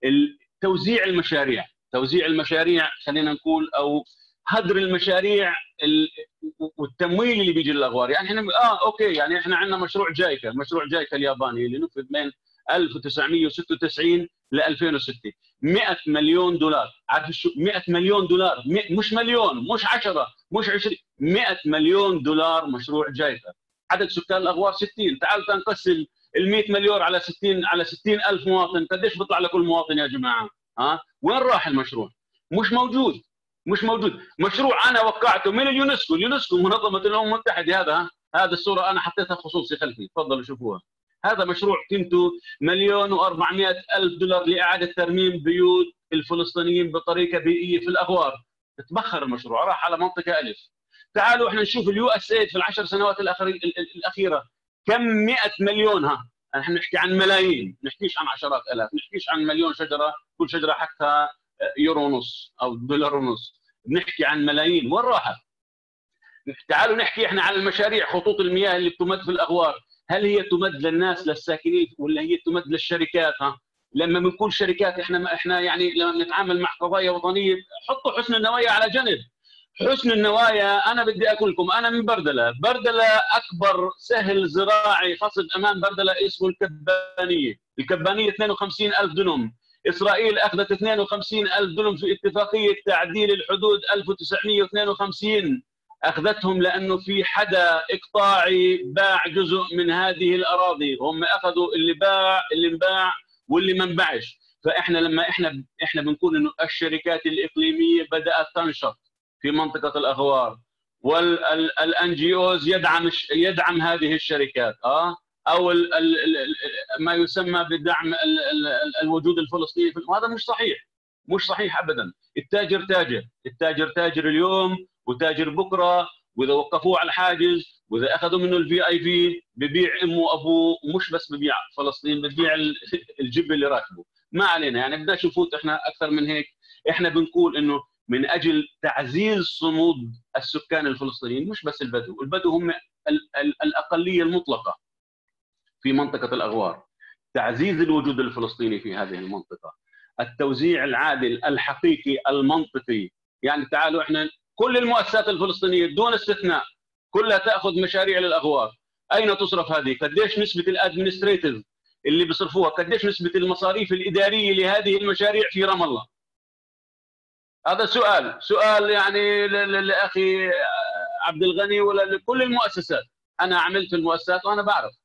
توزيع المشاريع خلينا نقول، او هدر المشاريع والتمويل اللي بيجي للاغوار. يعني احنا اوكي يعني احنا عندنا مشروع جايكا الياباني اللي نفذ بين 1996 ل 2006 $100 مليون. عارف شو 100 مليون دولار؟ مش مليون، مش 10، مش 20، $100 مليون مشروع جايكا. عدد سكان الاغوار 60. تعال تنقسم ال 100 مليون على 60,000 مواطن، قديش بيطلع لكل مواطن يا جماعه؟ وين راح المشروع؟ مش موجود. مشروع انا وقعته من اليونسكو منظمه الامم المتحده. هذا الصوره انا حطيتها خصوصي خلفي، تفضلوا شوفوها. هذا مشروع قيمته $1,400,000 لاعاده ترميم بيوت الفلسطينيين بطريقه بيئيه في الاغوار. تبخر المشروع، راح على منطقه الف. تعالوا احنا نشوف اليو اس ايد في ال10 سنوات الاخيره كم 100 مليون. احنا نحكي عن ملايين، نحكيش عن عشرات الاف، نحكيش عن مليون شجره، كل شجره حقها يورو ونص او دولار ونص، بنحكي عن ملايين. وين راحت؟ تعالوا نحكي احنا عن المشاريع، خطوط المياه اللي بتمد في الاغوار، هل هي تمد للناس للساكنين ولا هي تمد للشركات؟ لما بنقول شركات احنا يعني لما بنتعامل مع قضايا وطنيه، حطوا حسن النوايا على جنب. حسن النوايا، انا بدي اقول لكم انا من بردله، بردله اكبر سهل زراعي خصب امان بردله اسمه الكبانيه، الكبانيه 52,000 دنم، اسرائيل اخذت 52,000 دنم في اتفاقيه تعديل الحدود 1952 اخذتهم لانه في حدا اقطاعي باع جزء من هذه الاراضي، هم اخذوا اللي باع اللي انباع واللي ما انباعش. فاحنا لما احنا بنقول انه الشركات الاقليميه بدات تنشط في منطقه الاغوار، والان جي اوز يدعم هذه الشركات او ما يسمى بدعم الوجود الفلسطيني، وهذا مش صحيح، مش صحيح ابدا. التاجر تاجر، التاجر تاجر اليوم وتاجر بكره، واذا وقفوه على الحاجز واذا اخذوا منه الفي اي في ببيع امه وابوه، ومش بس ببيع فلسطين، ببيع الجب اللي راكبه. ما علينا، يعني بدناش نفوت احنا اكثر من هيك. احنا بنقول انه من اجل تعزيز صمود السكان الفلسطينيين، مش بس البدو، البدو هم الاقليه المطلقه في منطقه الاغوار، تعزيز الوجود الفلسطيني في هذه المنطقه، التوزيع العادل الحقيقي المنطقي. يعني تعالوا احنا كل المؤسسات الفلسطينيه دون استثناء كلها تاخذ مشاريع للاغوار، اين تصرف هذه؟ قديش نسبه الادمنستريتيف اللي بيصرفوها؟ قديش نسبه المصاريف الاداريه لهذه المشاريع في رام الله؟ هذا سؤال يعني لاخي عبد الغني ولا لكل المؤسسات. انا عملت في المؤسسات وانا بعرف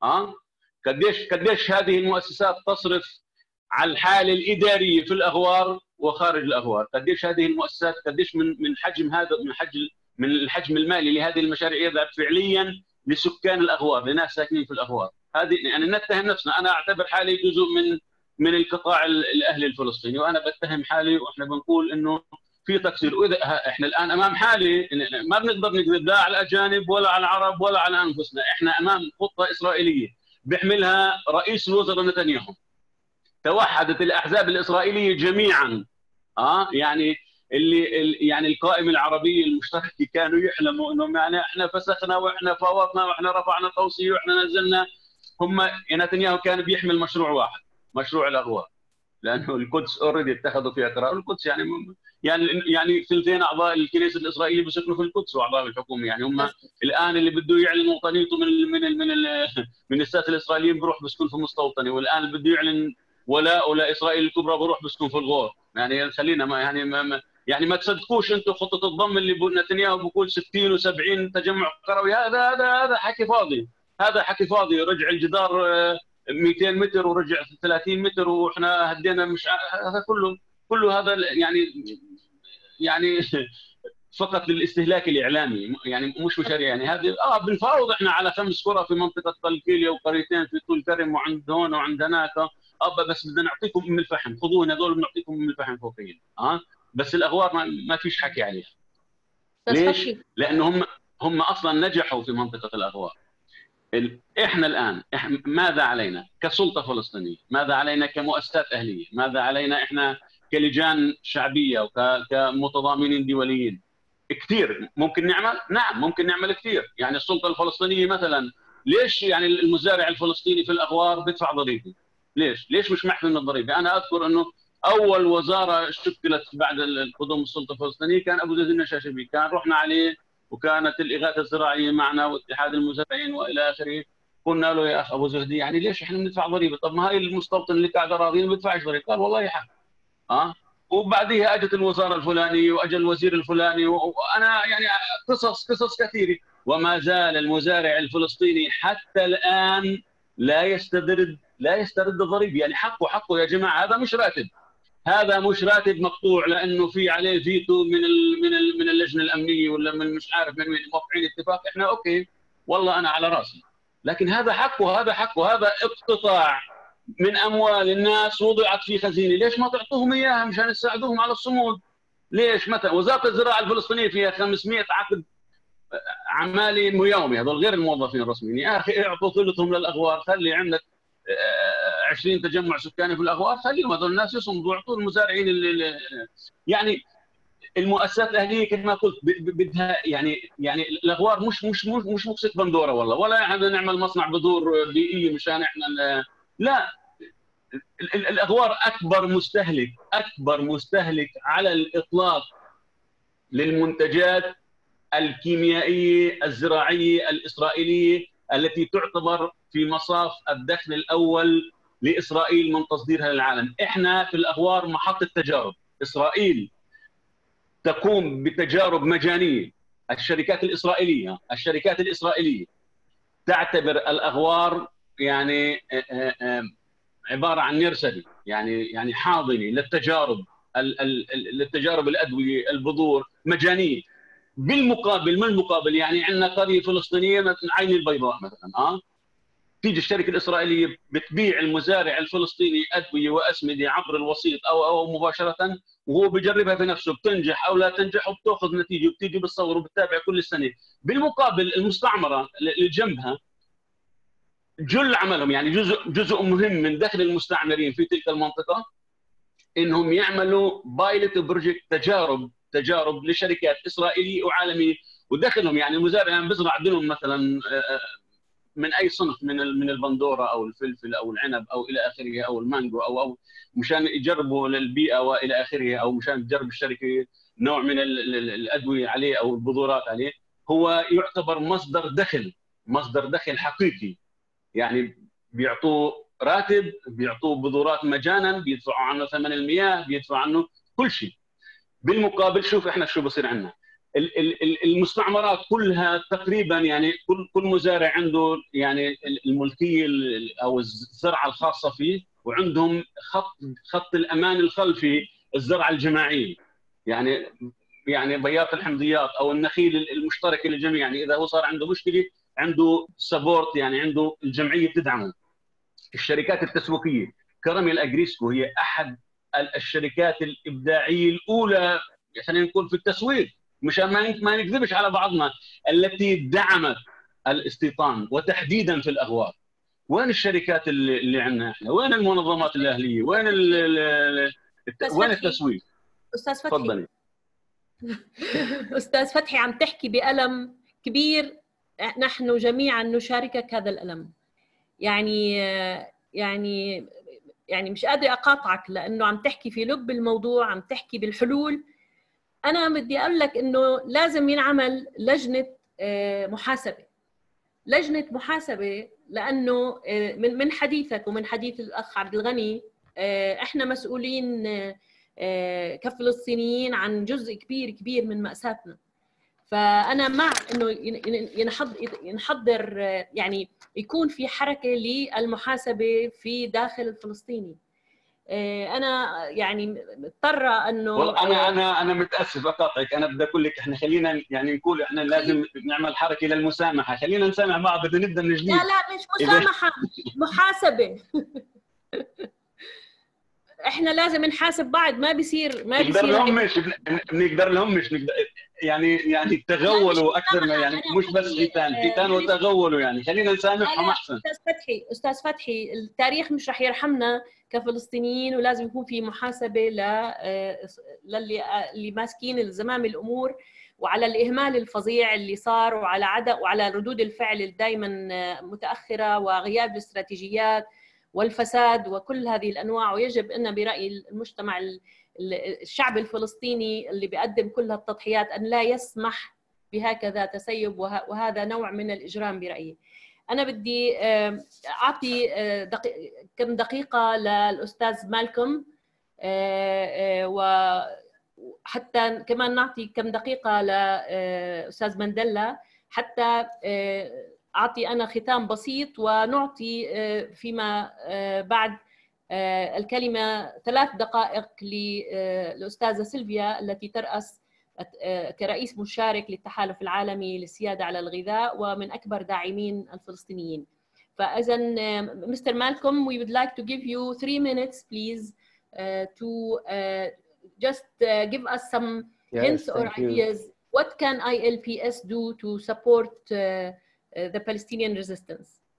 قديش هذه المؤسسات تصرف على الحاله الاداريه في الاغوار وخارج الاغوار، قديش هذه المؤسسات، قديش من حجم هذا من الحجم المالي لهذه المشاريع يذهب فعليا لسكان الاغوار، لناس ساكنين في الاغوار. هذه يعني نتهم نفسنا، انا اعتبر حالي جزء من القطاع الاهلي الفلسطيني، وانا بتهم حالي، واحنا بنقول انه في تقصير. واذا احنا الان امام حاله ما بنقدر نكذب لا على الاجانب ولا على العرب ولا على انفسنا، احنا امام خطه اسرائيليه بيحملها رئيس الوزراء نتنياهو. توحدت الاحزاب الاسرائيليه جميعا، يعني يعني القائمه العربيه المشتركه كانوا يحلموا انه يعني احنا فسخنا واحنا فاوضنا واحنا رفعنا توصيه واحنا نزلنا. هم نتنياهو كان بيحمل مشروع واحد، مشروع الاغوار، لانه القدس اوريدي اتخذوا فيها قرار. القدس يعني ثلثين اعضاء الكنيسه الاسرائيليه بيسكنوا في القدس واعضاء الحكومه، يعني هم الان اللي بده يعلن وطنيته من الساسه الاسرائيليين بروح بيسكن في مستوطنه، والان اللي بده يعلن ولاء لاسرائيل الكبرى بروح بيسكن في الغور. يعني خلينا ما تصدقوش انتم خطه الضم اللي نتنياهو بيقول 60 و70 تجمع قروي، هذا حكي فاضي، هذا حكي فاضي. رجع الجدار 200 متر ورجع 30 متر واحنا هدينا، مش هذا كله هذا يعني فقط للاستهلاك الاعلامي، يعني مش مشاريع. يعني هذه بنفاوض احنا على 5 قرى في منطقه قلقيليه وقريتين في طول كرم وعند هون وعند هناك، بس بدنا نعطيكم ام الفحم، خذونا هذول بنعطيكم ام الفحم فوقيين. بس الاغوار ما فيش حكي عليها. ليش؟ لانه هم اصلا نجحوا في منطقه الاغوار. احنا الان ماذا علينا كسلطه فلسطينيه؟ ماذا علينا كمؤسسات اهليه؟ ماذا علينا احنا كلجان شعبيه وكمتضامنين دوليين؟ كثير ممكن نعمل، نعم ممكن نعمل كثير. يعني السلطه الفلسطينيه مثلا، ليش يعني المزارع الفلسطيني في الاغوار بدفع ضريبه؟ ليش مش محمي من الضريبه؟ انا اذكر انه اول وزاره شكلت بعد قدوم السلطه الفلسطينيه كان ابو زيد النشاشبي، كان رحنا عليه وكانت الاغاثه الزراعيه معنا واتحاد المزارعين والى اخره. قلنا له يا اخ ابو زهدي، يعني ليش احنا بندفع ضريبه؟ طب ما هاي المستوطن اللي قاعد اراضينا ما بيدفعش ضريبه. قال والله حق. وبعديها اجت الوزاره الفلانيه واجى الوزير الفلاني، وانا يعني قصص كثيره. وما زال المزارع الفلسطيني حتى الان لا يسترد الضريبه. يعني حقه يا جماعه، هذا مش راتب، هذا مش راتب مقطوع لانه في عليه فيتو من اللجنه الامنيه ولا من مش عارف من موقعين اتفاق. احنا اوكي والله انا على راسي، لكن هذا حقه، هذا اقتطاع من اموال الناس وضعت في خزينه. ليش ما تعطوهم اياها مشان تساعدوهم على الصمود؟ ليش مثلا وزاره الزراعه الفلسطينيه فيها 500 عقد عمالي يومي، هذول غير الموظفين الرسميين. يا اخي اعطوا ثلثهم للاغوار، خلي عندك 20 تجمع سكاني في الاغوار، خليهم هذول الناس يصمدوا ويعطوا المزارعين يعني المؤسسات الاهليه كما قلت بدها يعني الاغوار مش مقصد بندوره والله، ولا احنا نعمل مصنع بذور بيئيه مشان احنا لا. الاغوار اكبر مستهلك على الاطلاق للمنتجات الكيميائيه الزراعيه الاسرائيليه التي تعتبر في مصاف الدخل الاول لاسرائيل من تصديرها للعالم. احنا في الاغوار محطه تجارب. اسرائيل تقوم بتجارب مجانيه. الشركات الاسرائيليه تعتبر الاغوار يعني عباره عن نيرسري، يعني حاضنه للتجارب الادويه البذور مجانيه. بالمقابل يعني عندنا قريه فلسطينيه مثل عين البيضاء مثلا تيجي الشركه الاسرائيليه بتبيع المزارع الفلسطيني ادويه واسمده عبر الوسيط او مباشره، وهو بجربها بنفسه بتنجح او لا تنجح وبتاخذ نتيجه وبتيجي بتصور وبتتابع كل سنه. بالمقابل المستعمره اللي جنبها جل عملهم يعني جزء مهم من دخل المستعمرين في تلك المنطقه انهم يعملوا بايلوت بروجكت تجارب لشركات اسرائيليه وعالميه، ودخلهم يعني المزارع يعني بزرع دنم مثلا من اي صنف من البندوره او الفلفل او العنب او الى اخره او المانجو او مشان يجربوا للبيئه والى اخره، او مشان تجرب الشركه نوع من الادويه عليه او البذورات عليه. هو يعتبر مصدر دخل حقيقي. يعني بيعطوه راتب، بيعطوه بذورات مجانا، بيدفعوا عنه ثمن المياه، بيدفعوا عنه كل شيء. بالمقابل شوف احنا شو بصير عندنا. المستعمرات كلها تقريبا يعني كل مزارع عنده يعني الملكيه او الزرعه الخاصه فيه، وعندهم خط الامان الخلفي الزرعه الجماعيه. يعني بياط الحمضيات او النخيل المشترك للجميع، يعني اذا هو صار عنده مشكله عنده سبورت، يعني عنده الجمعيه تدعمه. الشركات التسويقيه كراميل اجريسكو هي احد الشركات الابداعيه الاولى خلينا نقول في التسويق، مشان ما نكذبش على بعضنا، التي دعمت الاستيطان وتحديدا في الاغوار. وين الشركات اللي عندنا احنا؟ وين المنظمات الاهليه؟ وين وين التسويق؟ استاذ فتحي تفضلي. استاذ فتحي عم تحكي بألم كبير، نحن جميعا نشاركك هذا الألم. يعني مش قادرة أقاطعك لأنه عم تحكي في لب الموضوع، عم تحكي بالحلول. أنا بدي أقول لك إنه لازم ينعمل لجنة محاسبة، لأنه من حديثك ومن حديث الأخ عبد الغني إحنا مسؤولين كفلسطينيين عن جزء كبير من مأساتنا. فأنا مع إنه ينحضر يعني يكون في حركة للمحاسبة في داخل الفلسطيني. أنا يعني مضطرة إنه والله أنا متأسف أقاطعك. أنا بدي أقول لك إحنا خلينا يعني نقول إحنا لازم نعمل حركة للمسامحة، خلينا نسامح بعض، بدنا نبدأ من جديد. لا مش مسامحة محاسبة. احنا لازم نحاسب بعض، ما بيصير نقدر لهمش يعني تغولوا اكثر ما يعني مش بس ختان وتغولوا، يعني خلينا نسامحهم احسن. استاذ فتحي التاريخ مش رح يرحمنا كفلسطينيين، ولازم يكون في محاسبه للي ماسكين الزمام الامور، وعلى الاهمال الفظيع اللي صار، وعلى ردود الفعل دائما متاخره، وغياب الاستراتيجيات والفساد وكل هذه الأنواع. ويجب أن برأي المجتمع الشعب الفلسطيني اللي بيقدم كل التضحيات أن لا يسمح بهكذا تسيب، وهذا نوع من الإجرام برأيي. أنا بدي أعطي كم دقيقة للأستاذ مالكم، وحتى كمان نعطي كم دقيقة لأستاذ مندلا حتى أعطي أنا ختام بسيط، ونعطي فيما بعد الكلمة 3 دقائق للأستاذة سيلفيا التي ترأس كرئيس مشارك للتحالف العالمي للسيادة على الغذاء ومن أكبر داعمين الفلسطينيين. فإذا Mr. Malcolm, we would like to give you 3 minutes please to just give us some hints or ideas. What can ILPS do to support the Palestinian resistance?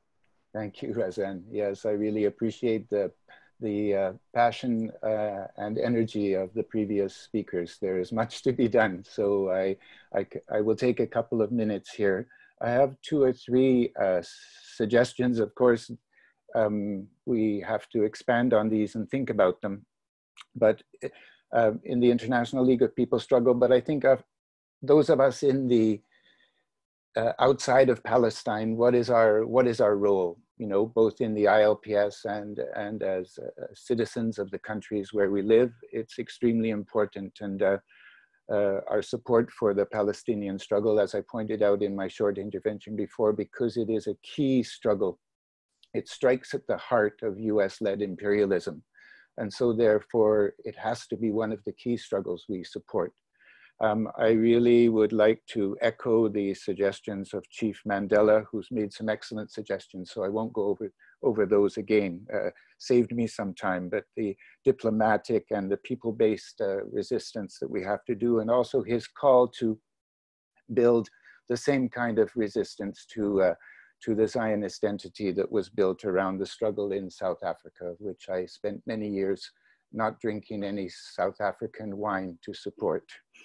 Thank you, Razan. Yes, I really appreciate the passion and energy of the previous speakers. There is much to be done, so I will take a couple of minutes here. I have 2 or 3 suggestions. Of course, we have to expand on these and think about them. But in the International League of People's Struggle, but I think of those of us in the outside of Palestine, what is our role? You know, both in the ILPS and as citizens of the countries where we live, it's extremely important. And our support for the Palestinian struggle, as I pointed out in my short intervention before, because it is a key struggle. It strikes at the heart of US-led imperialism. And so therefore, it has to be one of the key struggles we support. I really would like to echo the suggestions of Chief Mandela, who's made some excellent suggestions, so I won't go over those again. Saved me some time, but the diplomatic and the people-based resistance that we have to do, and also his call to build the same kind of resistance to the Zionist entity that was built around the struggle in South Africa, which I spent many years not drinking any South African wine to support.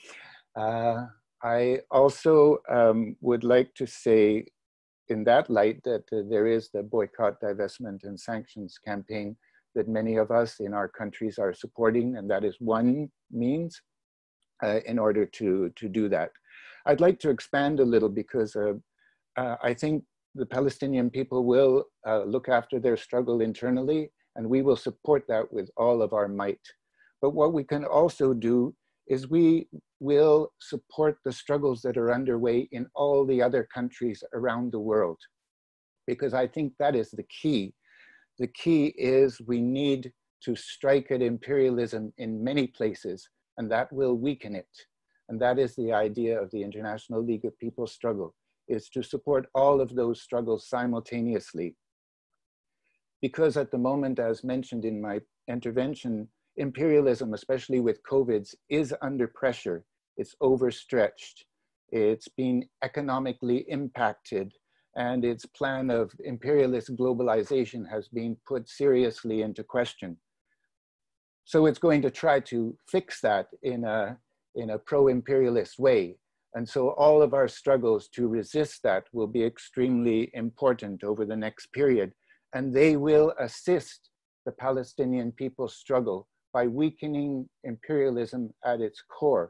I also would like to say in that light that there is the boycott, divestment and sanctions campaign that many of us in our countries are supporting, and that is one means in order to do that. I'd like to expand a little because I think the Palestinian people will look after their struggle internally, and we will support that with all of our might. But what we can also do is we will support the struggles that are underway in all the other countries around the world, because I think that is the key. The key is we need to strike at imperialism in many places, and that will weaken it. And that is the idea of the International League of People's Struggle, is to support all of those struggles simultaneously. Because at the moment, as mentioned in my intervention, imperialism, especially with COVIDs, is under pressure. It's overstretched. It's been economically impacted, and its plan of imperialist globalization has been put seriously into question. So it's going to try to fix that in a pro-imperialist way. And so all of our struggles to resist that will be extremely important over the next period. And they will assist the Palestinian people's struggle by weakening imperialism at its core.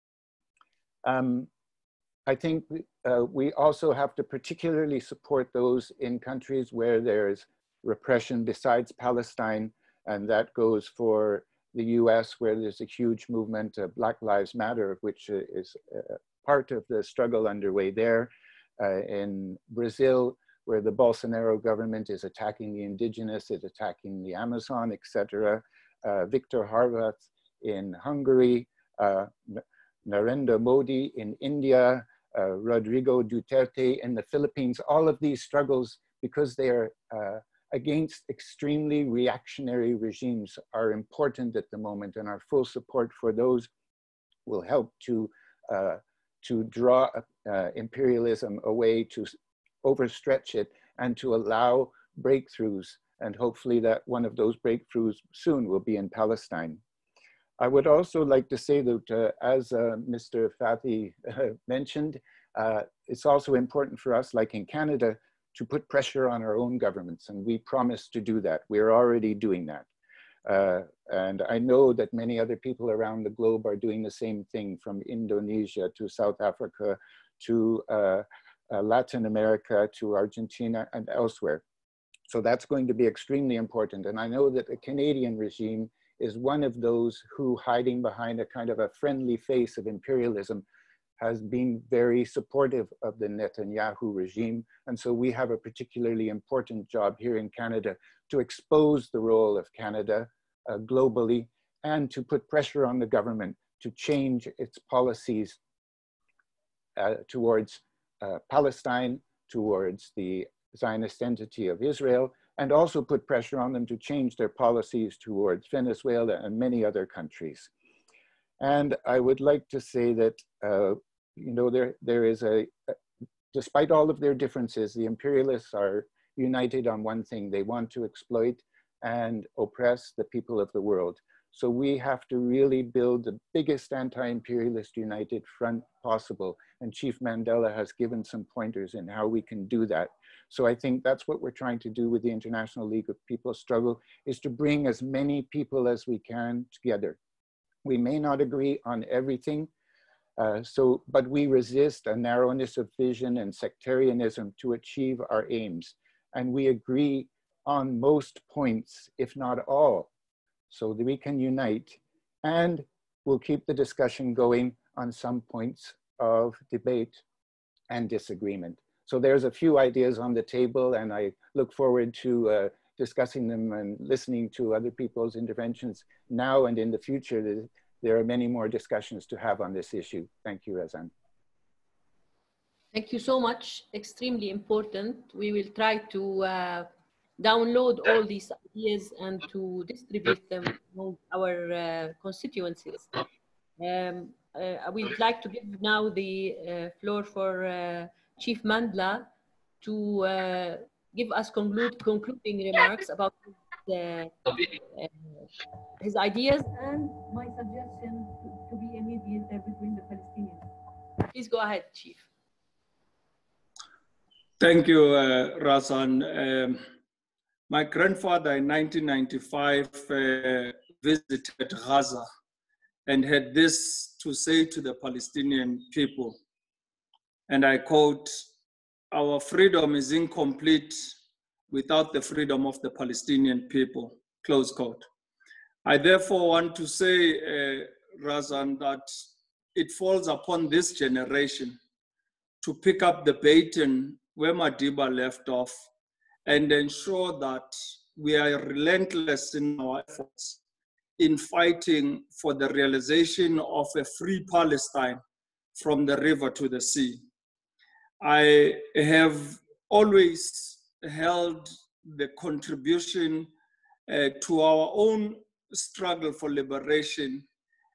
I think we also have to particularly support those in countries where there's repression besides Palestine, and that goes for the US, where there's a huge movement of Black Lives Matter, which is part of the struggle underway there. In Brazil, where the Bolsonaro government is attacking the indigenous, is attacking the Amazon, etc. Viktor Horvath in Hungary, Narendra Modi in India, Rodrigo Duterte in the Philippines. All of these struggles, because they are against extremely reactionary regimes, are important at the moment, and our full support for those will help to draw imperialism away, to overstretch it, and to allow breakthroughs. And hopefully that one of those breakthroughs soon will be in Palestine. I would also like to say that as Mr. Fathi mentioned, it's also important for us, like in Canada, to put pressure on our own governments. And we promise to do that. We're already doing that. And I know that many other people around the globe are doing the same thing, from Indonesia to South Africa to Latin America to Argentina and elsewhere. So that's going to be extremely important. And I know that the Canadian regime is one of those who, hiding behind a kind of a friendly face of imperialism, has been very supportive of the Netanyahu regime. And so we have a particularly important job here in Canada to expose the role of Canada globally, and to put pressure on the government to change its policies towards Palestine, towards the Zionist entity of Israel, and also put pressure on them to change their policies towards Venezuela and many other countries. And I would like to say that, you know, there is despite all of their differences, the imperialists are united on one thing. They want to exploit and oppress the people of the world. So we have to really build the biggest anti-imperialist united front possible. And Chief Mandela has given some pointers in how we can do that. So I think that's what we're trying to do with the International League of People's Struggle, is to bring as many people as we can together. We may not agree on everything, but we resist a narrowness of vision and sectarianism to achieve our aims. And we agree on most points, if not all, so that we can unite, and we'll keep the discussion going on some points of debate and disagreement. So there's a few ideas on the table, and I look forward to discussing them and listening to other people's interventions now and in the future. There are many more discussions to have on this issue. Thank you, Razan. Thank you so much. Extremely important. We will try to download all these ideas and to distribute them among our constituencies. We'd like to give now the floor for Chief Mandla to give us concluding remarks about his ideas and my suggestion to be a mediator between the Palestinians. Please go ahead, Chief. Thank you, Razan. My grandfather in 1995 visited Gaza and had this to say to the Palestinian people, and I quote, "Our freedom is incomplete without the freedom of the Palestinian people," close quote. I therefore want to say, Razan, that it falls upon this generation to pick up the baton where Madiba left off and ensure that we are relentless in our efforts in fighting for the realization of a free Palestine from the river to the sea. I have always held the contribution to our own struggle for liberation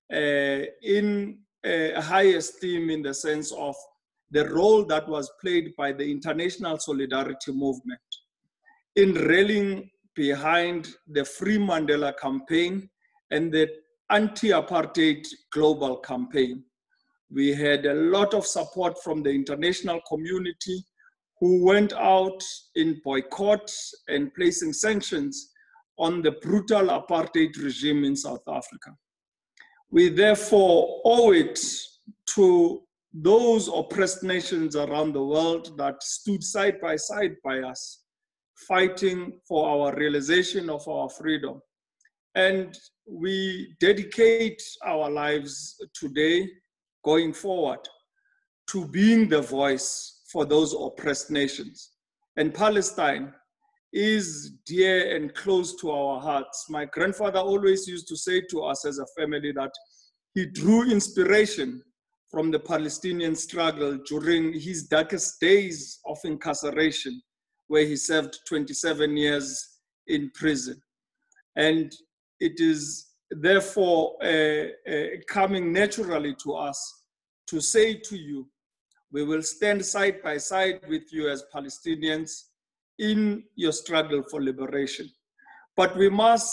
in high esteem, in the sense of the role that was played by the international solidarity movement in rallying behind the Free Mandela campaign and the anti-apartheid global campaign. We had a lot of support from the international community, who went out in boycott and placing sanctions on the brutal apartheid regime in South Africa. We therefore owe it to those oppressed nations around the world that stood side by us, fighting for our realization of our freedom. And we dedicate our lives today, going forward, to being the voice for those oppressed nations. And Palestine is dear and close to our hearts. My grandfather always used to say to us as a family that he drew inspiration from the Palestinian struggle during his darkest days of incarceration, where he served 27 years in prison. And it is therefore coming naturally to us to say to you, we will stand side by side with you as Palestinians in your struggle for liberation. But we must,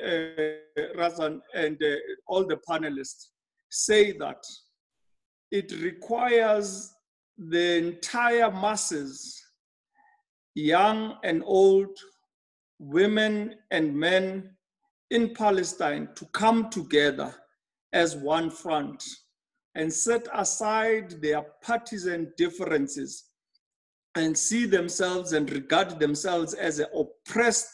Razan and all the panelists, say that it requires the entire masses, young and old, women and men in Palestine, to come together as one front and set aside their partisan differences and see themselves and regard themselves as an oppressed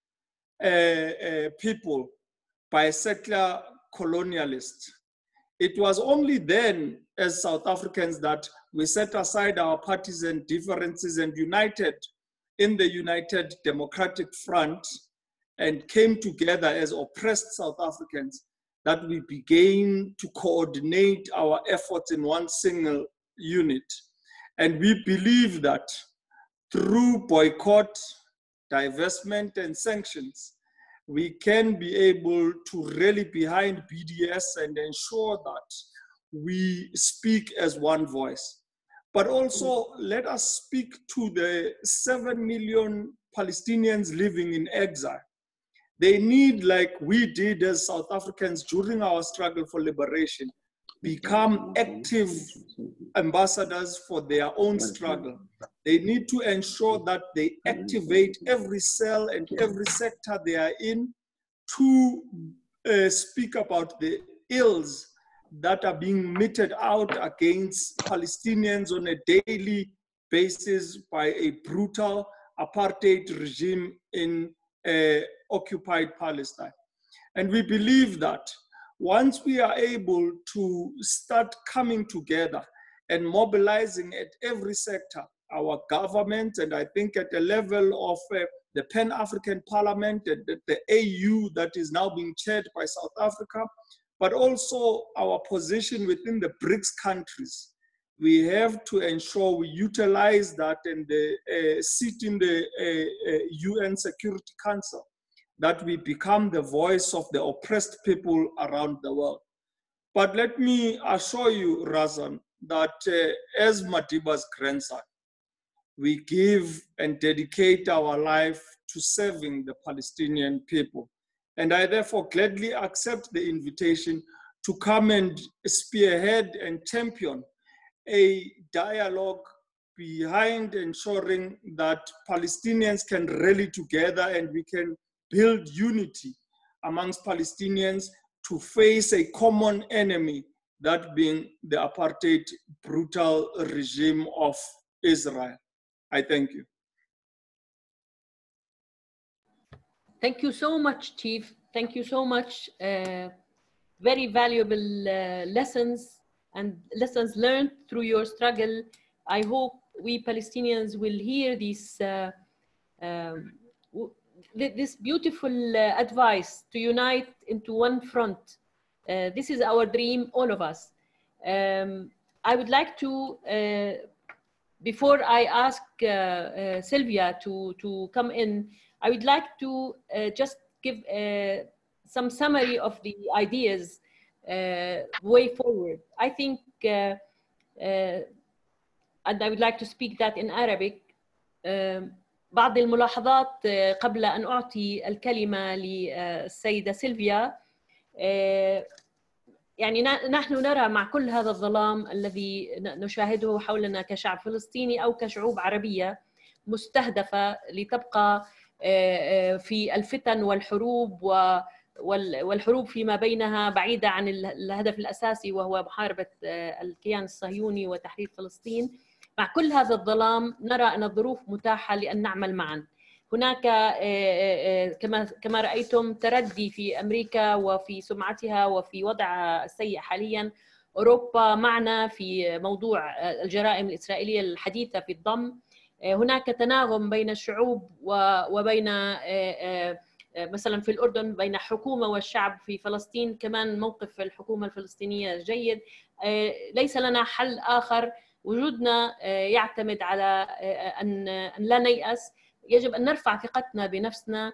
people by settler colonialists. It was only then, as South Africans, that we set aside our partisan differences and united in the United Democratic Front and came together as oppressed South Africans, that we began to coordinate our efforts in one single unit. And we believe that through boycott, divestment, and sanctions, we can be able to rally behind BDS and ensure that we speak as one voice. but also let us speak to the 7 million Palestinians living in exile. They need, like we did as South Africans during our struggle for liberation, become active ambassadors for their own struggle. They need to ensure that they activate every cell and every sector they are in to speak about the ills that are being meted out against Palestinians on a daily basis by a brutal apartheid regime in occupied Palestine. And we believe that once we are able to start coming together and mobilizing at every sector, our government, and I think at the level of the Pan-African Parliament, the AU that is now being chaired by South Africa, but also our position within the BRICS countries, we have to ensure we utilize that and sit in the UN Security Council, that we become the voice of the oppressed people around the world. But let me assure you, Razan, that as Madiba's grandson, we give and dedicate our life to serving the Palestinian people. And I therefore gladly accept the invitation to come and spearhead and champion a dialogue behind ensuring that Palestinians can rally together and we can build unity amongst Palestinians to face a common enemy, that being the apartheid brutal regime of Israel. I thank you. Thank you so much, Chief. Thank you so much. Very valuable lessons and lessons learned through your struggle. I hope we Palestinians will hear this beautiful advice to unite into one front. This is our dream, all of us. I would like to, before I ask Sylvia to come in, I would like to just give some summary of the ideas way forward. I think, and I would like to speak that in Arabic. بعض الملاحظات قبل أن أعطي الكلمة للسيدة سيلفيا. يعني نحن نرى مع كل هذا الظلام الذي نشاهده حولنا كشعب فلسطيني أو كشعوب عربية مستهدفة لتبقى في الفتن والحروب والحروب فيما بينها بعيدة عن الهدف الأساسي وهو محاربة الكيان الصهيوني وتحرير فلسطين. مع كل هذا الظلام نرى أن الظروف متاحة لأن نعمل معا. هناك كما رأيتم تردي في أمريكا وفي سمعتها وفي وضعها السيء حاليا. أوروبا معنا في موضوع الجرائم الإسرائيلية الحديثة في الضم. هناك تناغم بين الشعوب وبين مثلا في الأردن بين حكومة والشعب. في فلسطين كمان موقف الحكومة الفلسطينية جيد. ليس لنا حل آخر. وجودنا يعتمد على أن لا نيأس. يجب أن نرفع ثقتنا بنفسنا.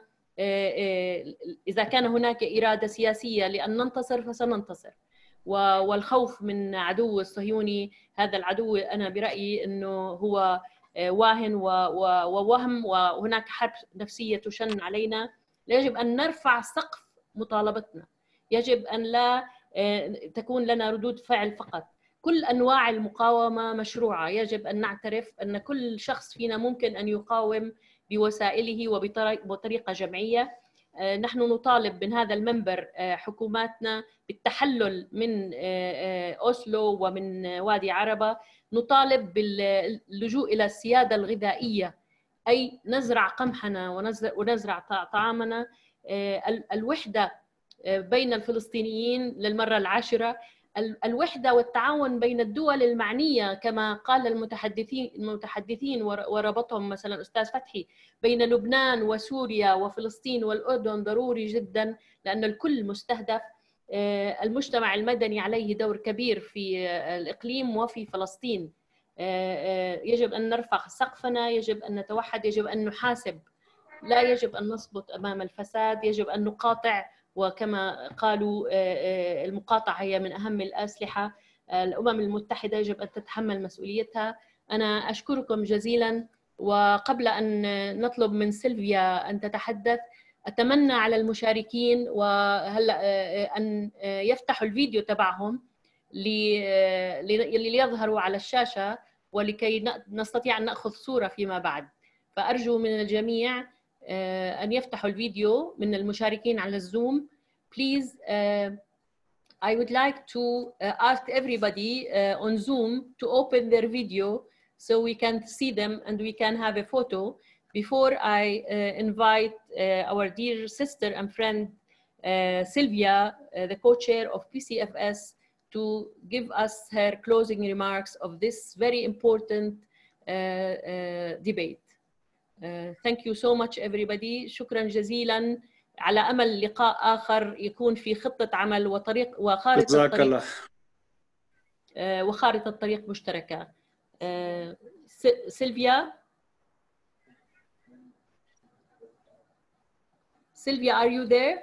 إذا كان هناك إرادة سياسية لأن ننتصر فسننتصر. والخوف من عدو الصهيوني، هذا العدو أنا برأيي أنه هو واهن ووهم، وهناك حرب نفسية تشن علينا. يجب أن نرفع سقف مطالبتنا. يجب أن لا تكون لنا ردود فعل فقط. كل أنواع المقاومة مشروعة. يجب أن نعترف أن كل شخص فينا ممكن أن يقاوم بوسائله وبطريقة جمعية. نحن نطالب من هذا المنبر حكوماتنا بالتحلل من أوسلو ومن وادي عربة. نطالب باللجوء إلى السيادة الغذائية، أي نزرع قمحنا ونزرع طعامنا. الوحدة بين الفلسطينيين للمرة العاشرة. الوحدة والتعاون بين الدول المعنية كما قال المتحدثين وربطهم مثلا أستاذ فتحي بين لبنان وسوريا وفلسطين والأردن ضروري جدا، لأن الكل مستهدف. المجتمع المدني عليه دور كبير في الإقليم وفي فلسطين. يجب أن نرفع سقفنا، يجب أن نتوحد، يجب أن نحاسب. لا يجب أن نصمت أمام الفساد، يجب أن نقاطع. وكما قالوا المقاطعة هي من أهم الأسلحة. الأمم المتحدة يجب أن تتحمل مسؤوليتها. أنا أشكركم جزيلا. وقبل أن نطلب من سيلفيا أن تتحدث، أتمنى على المشاركين وهلا أن يفتحوا الفيديو تبعهم ليظهروا على الشاشة ولكي نستطيع أن نأخذ صورة فيما بعد. فأرجو من الجميع أن يفتحوا الفيديو من المشاركين على الزوم. Please, I would like to ask everybody on Zoom to open their video so we can see them and we can have a photo before I invite our dear sister and friend Sylvia, the co-chair of PCFS, to give us her closing remarks of this very important debate. Thank you so much everybody. شكرا جزيلا. على أمل لقاء آخر يكون في خطة عمل وخارطة طريق مشتركة. Sylvia, are you there?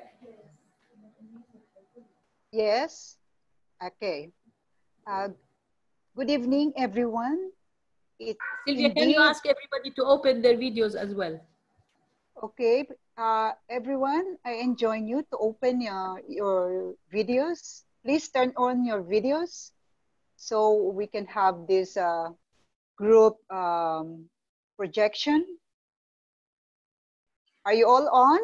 Yes. Okay. Good evening, everyone. Sylvia, can you ask everybody to open their videos as well? Okay. Everyone, I enjoin you to open your videos. Please turn on your videos so we can have this group projection. Are you all on?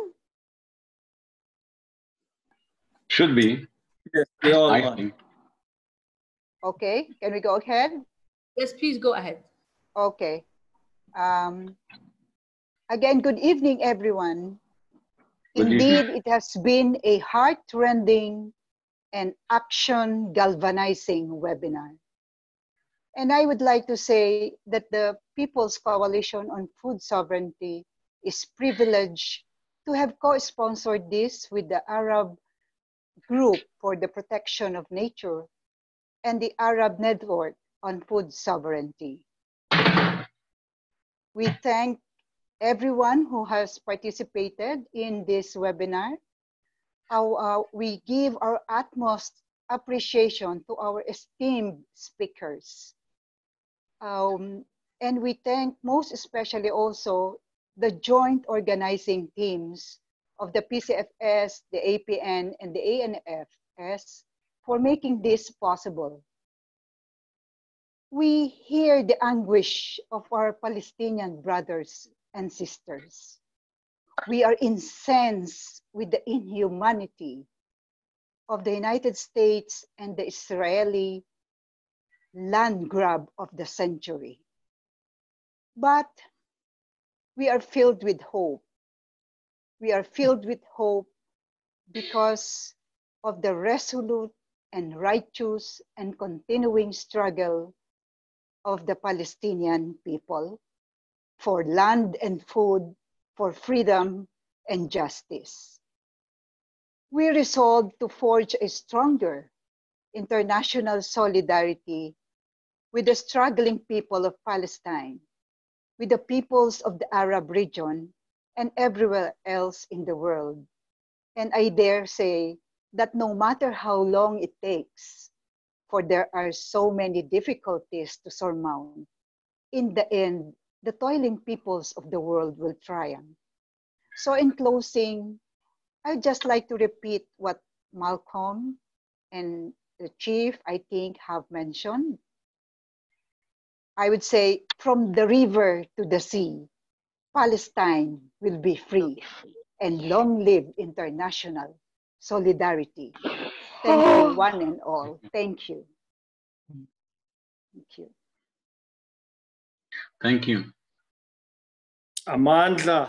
Should be. Yes, we all on. Okay, can we go ahead? Yes, please go ahead. Okay. Again, good evening, everyone. Indeed, it has been a heart-rending and action-galvanizing webinar. And I would like to say that the People's Coalition on Food Sovereignty is privileged to have co-sponsored this with the Arab Group for the Protection of Nature and the Arab Network on Food Sovereignty. We thank everyone who has participated in this webinar. We give our utmost appreciation to our esteemed speakers. And we thank most especially also the joint organizing teams of the PCFS, the APN, and the ANFS for making this possible. We hear the anguish of our Palestinian brothers and sisters. We are incensed with the inhumanity of the United States and the Israeli land grab of the century. But we are filled with hope. We are filled with hope because of the resolute and righteous and continuing struggle of the Palestinian people for land and food, for freedom and justice. We resolve to forge a stronger international solidarity with the struggling people of Palestine, with the peoples of the Arab region, and everywhere else in the world. And I dare say that no matter how long it takes, for there are so many difficulties to surmount, in the end, the toiling peoples of the world will triumph. So in closing, I'd just like to repeat what Malcolm and the chief, I think, have mentioned. I would say, from the river to the sea, Palestine will be free, and long live international solidarity. Thank you, one and all. Thank you. Thank you. Thank you. Amandla.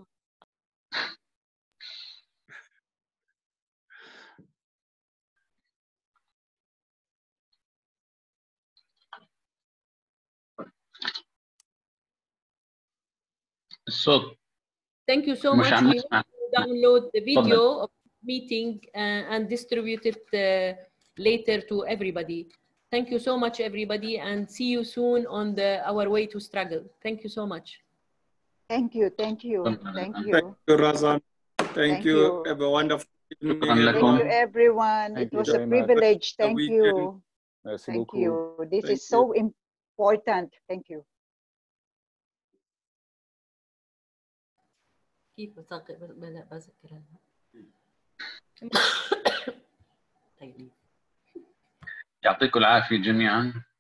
الصوت. Thank you so much. We hope to download the video of the meeting and distribute it later to everybody. Thank you so much, everybody, and see you soon on our way to struggle. Thank you so much. Thank you. Thank you. Thank you. Thank you, Razan. Thank you. Have a wonderful evening. Thank you, everyone. It was a privilege. Thank you. Thank you. This is so important. important. Thank you. كيف بذكرها؟ يعطيكم العافية جميعا.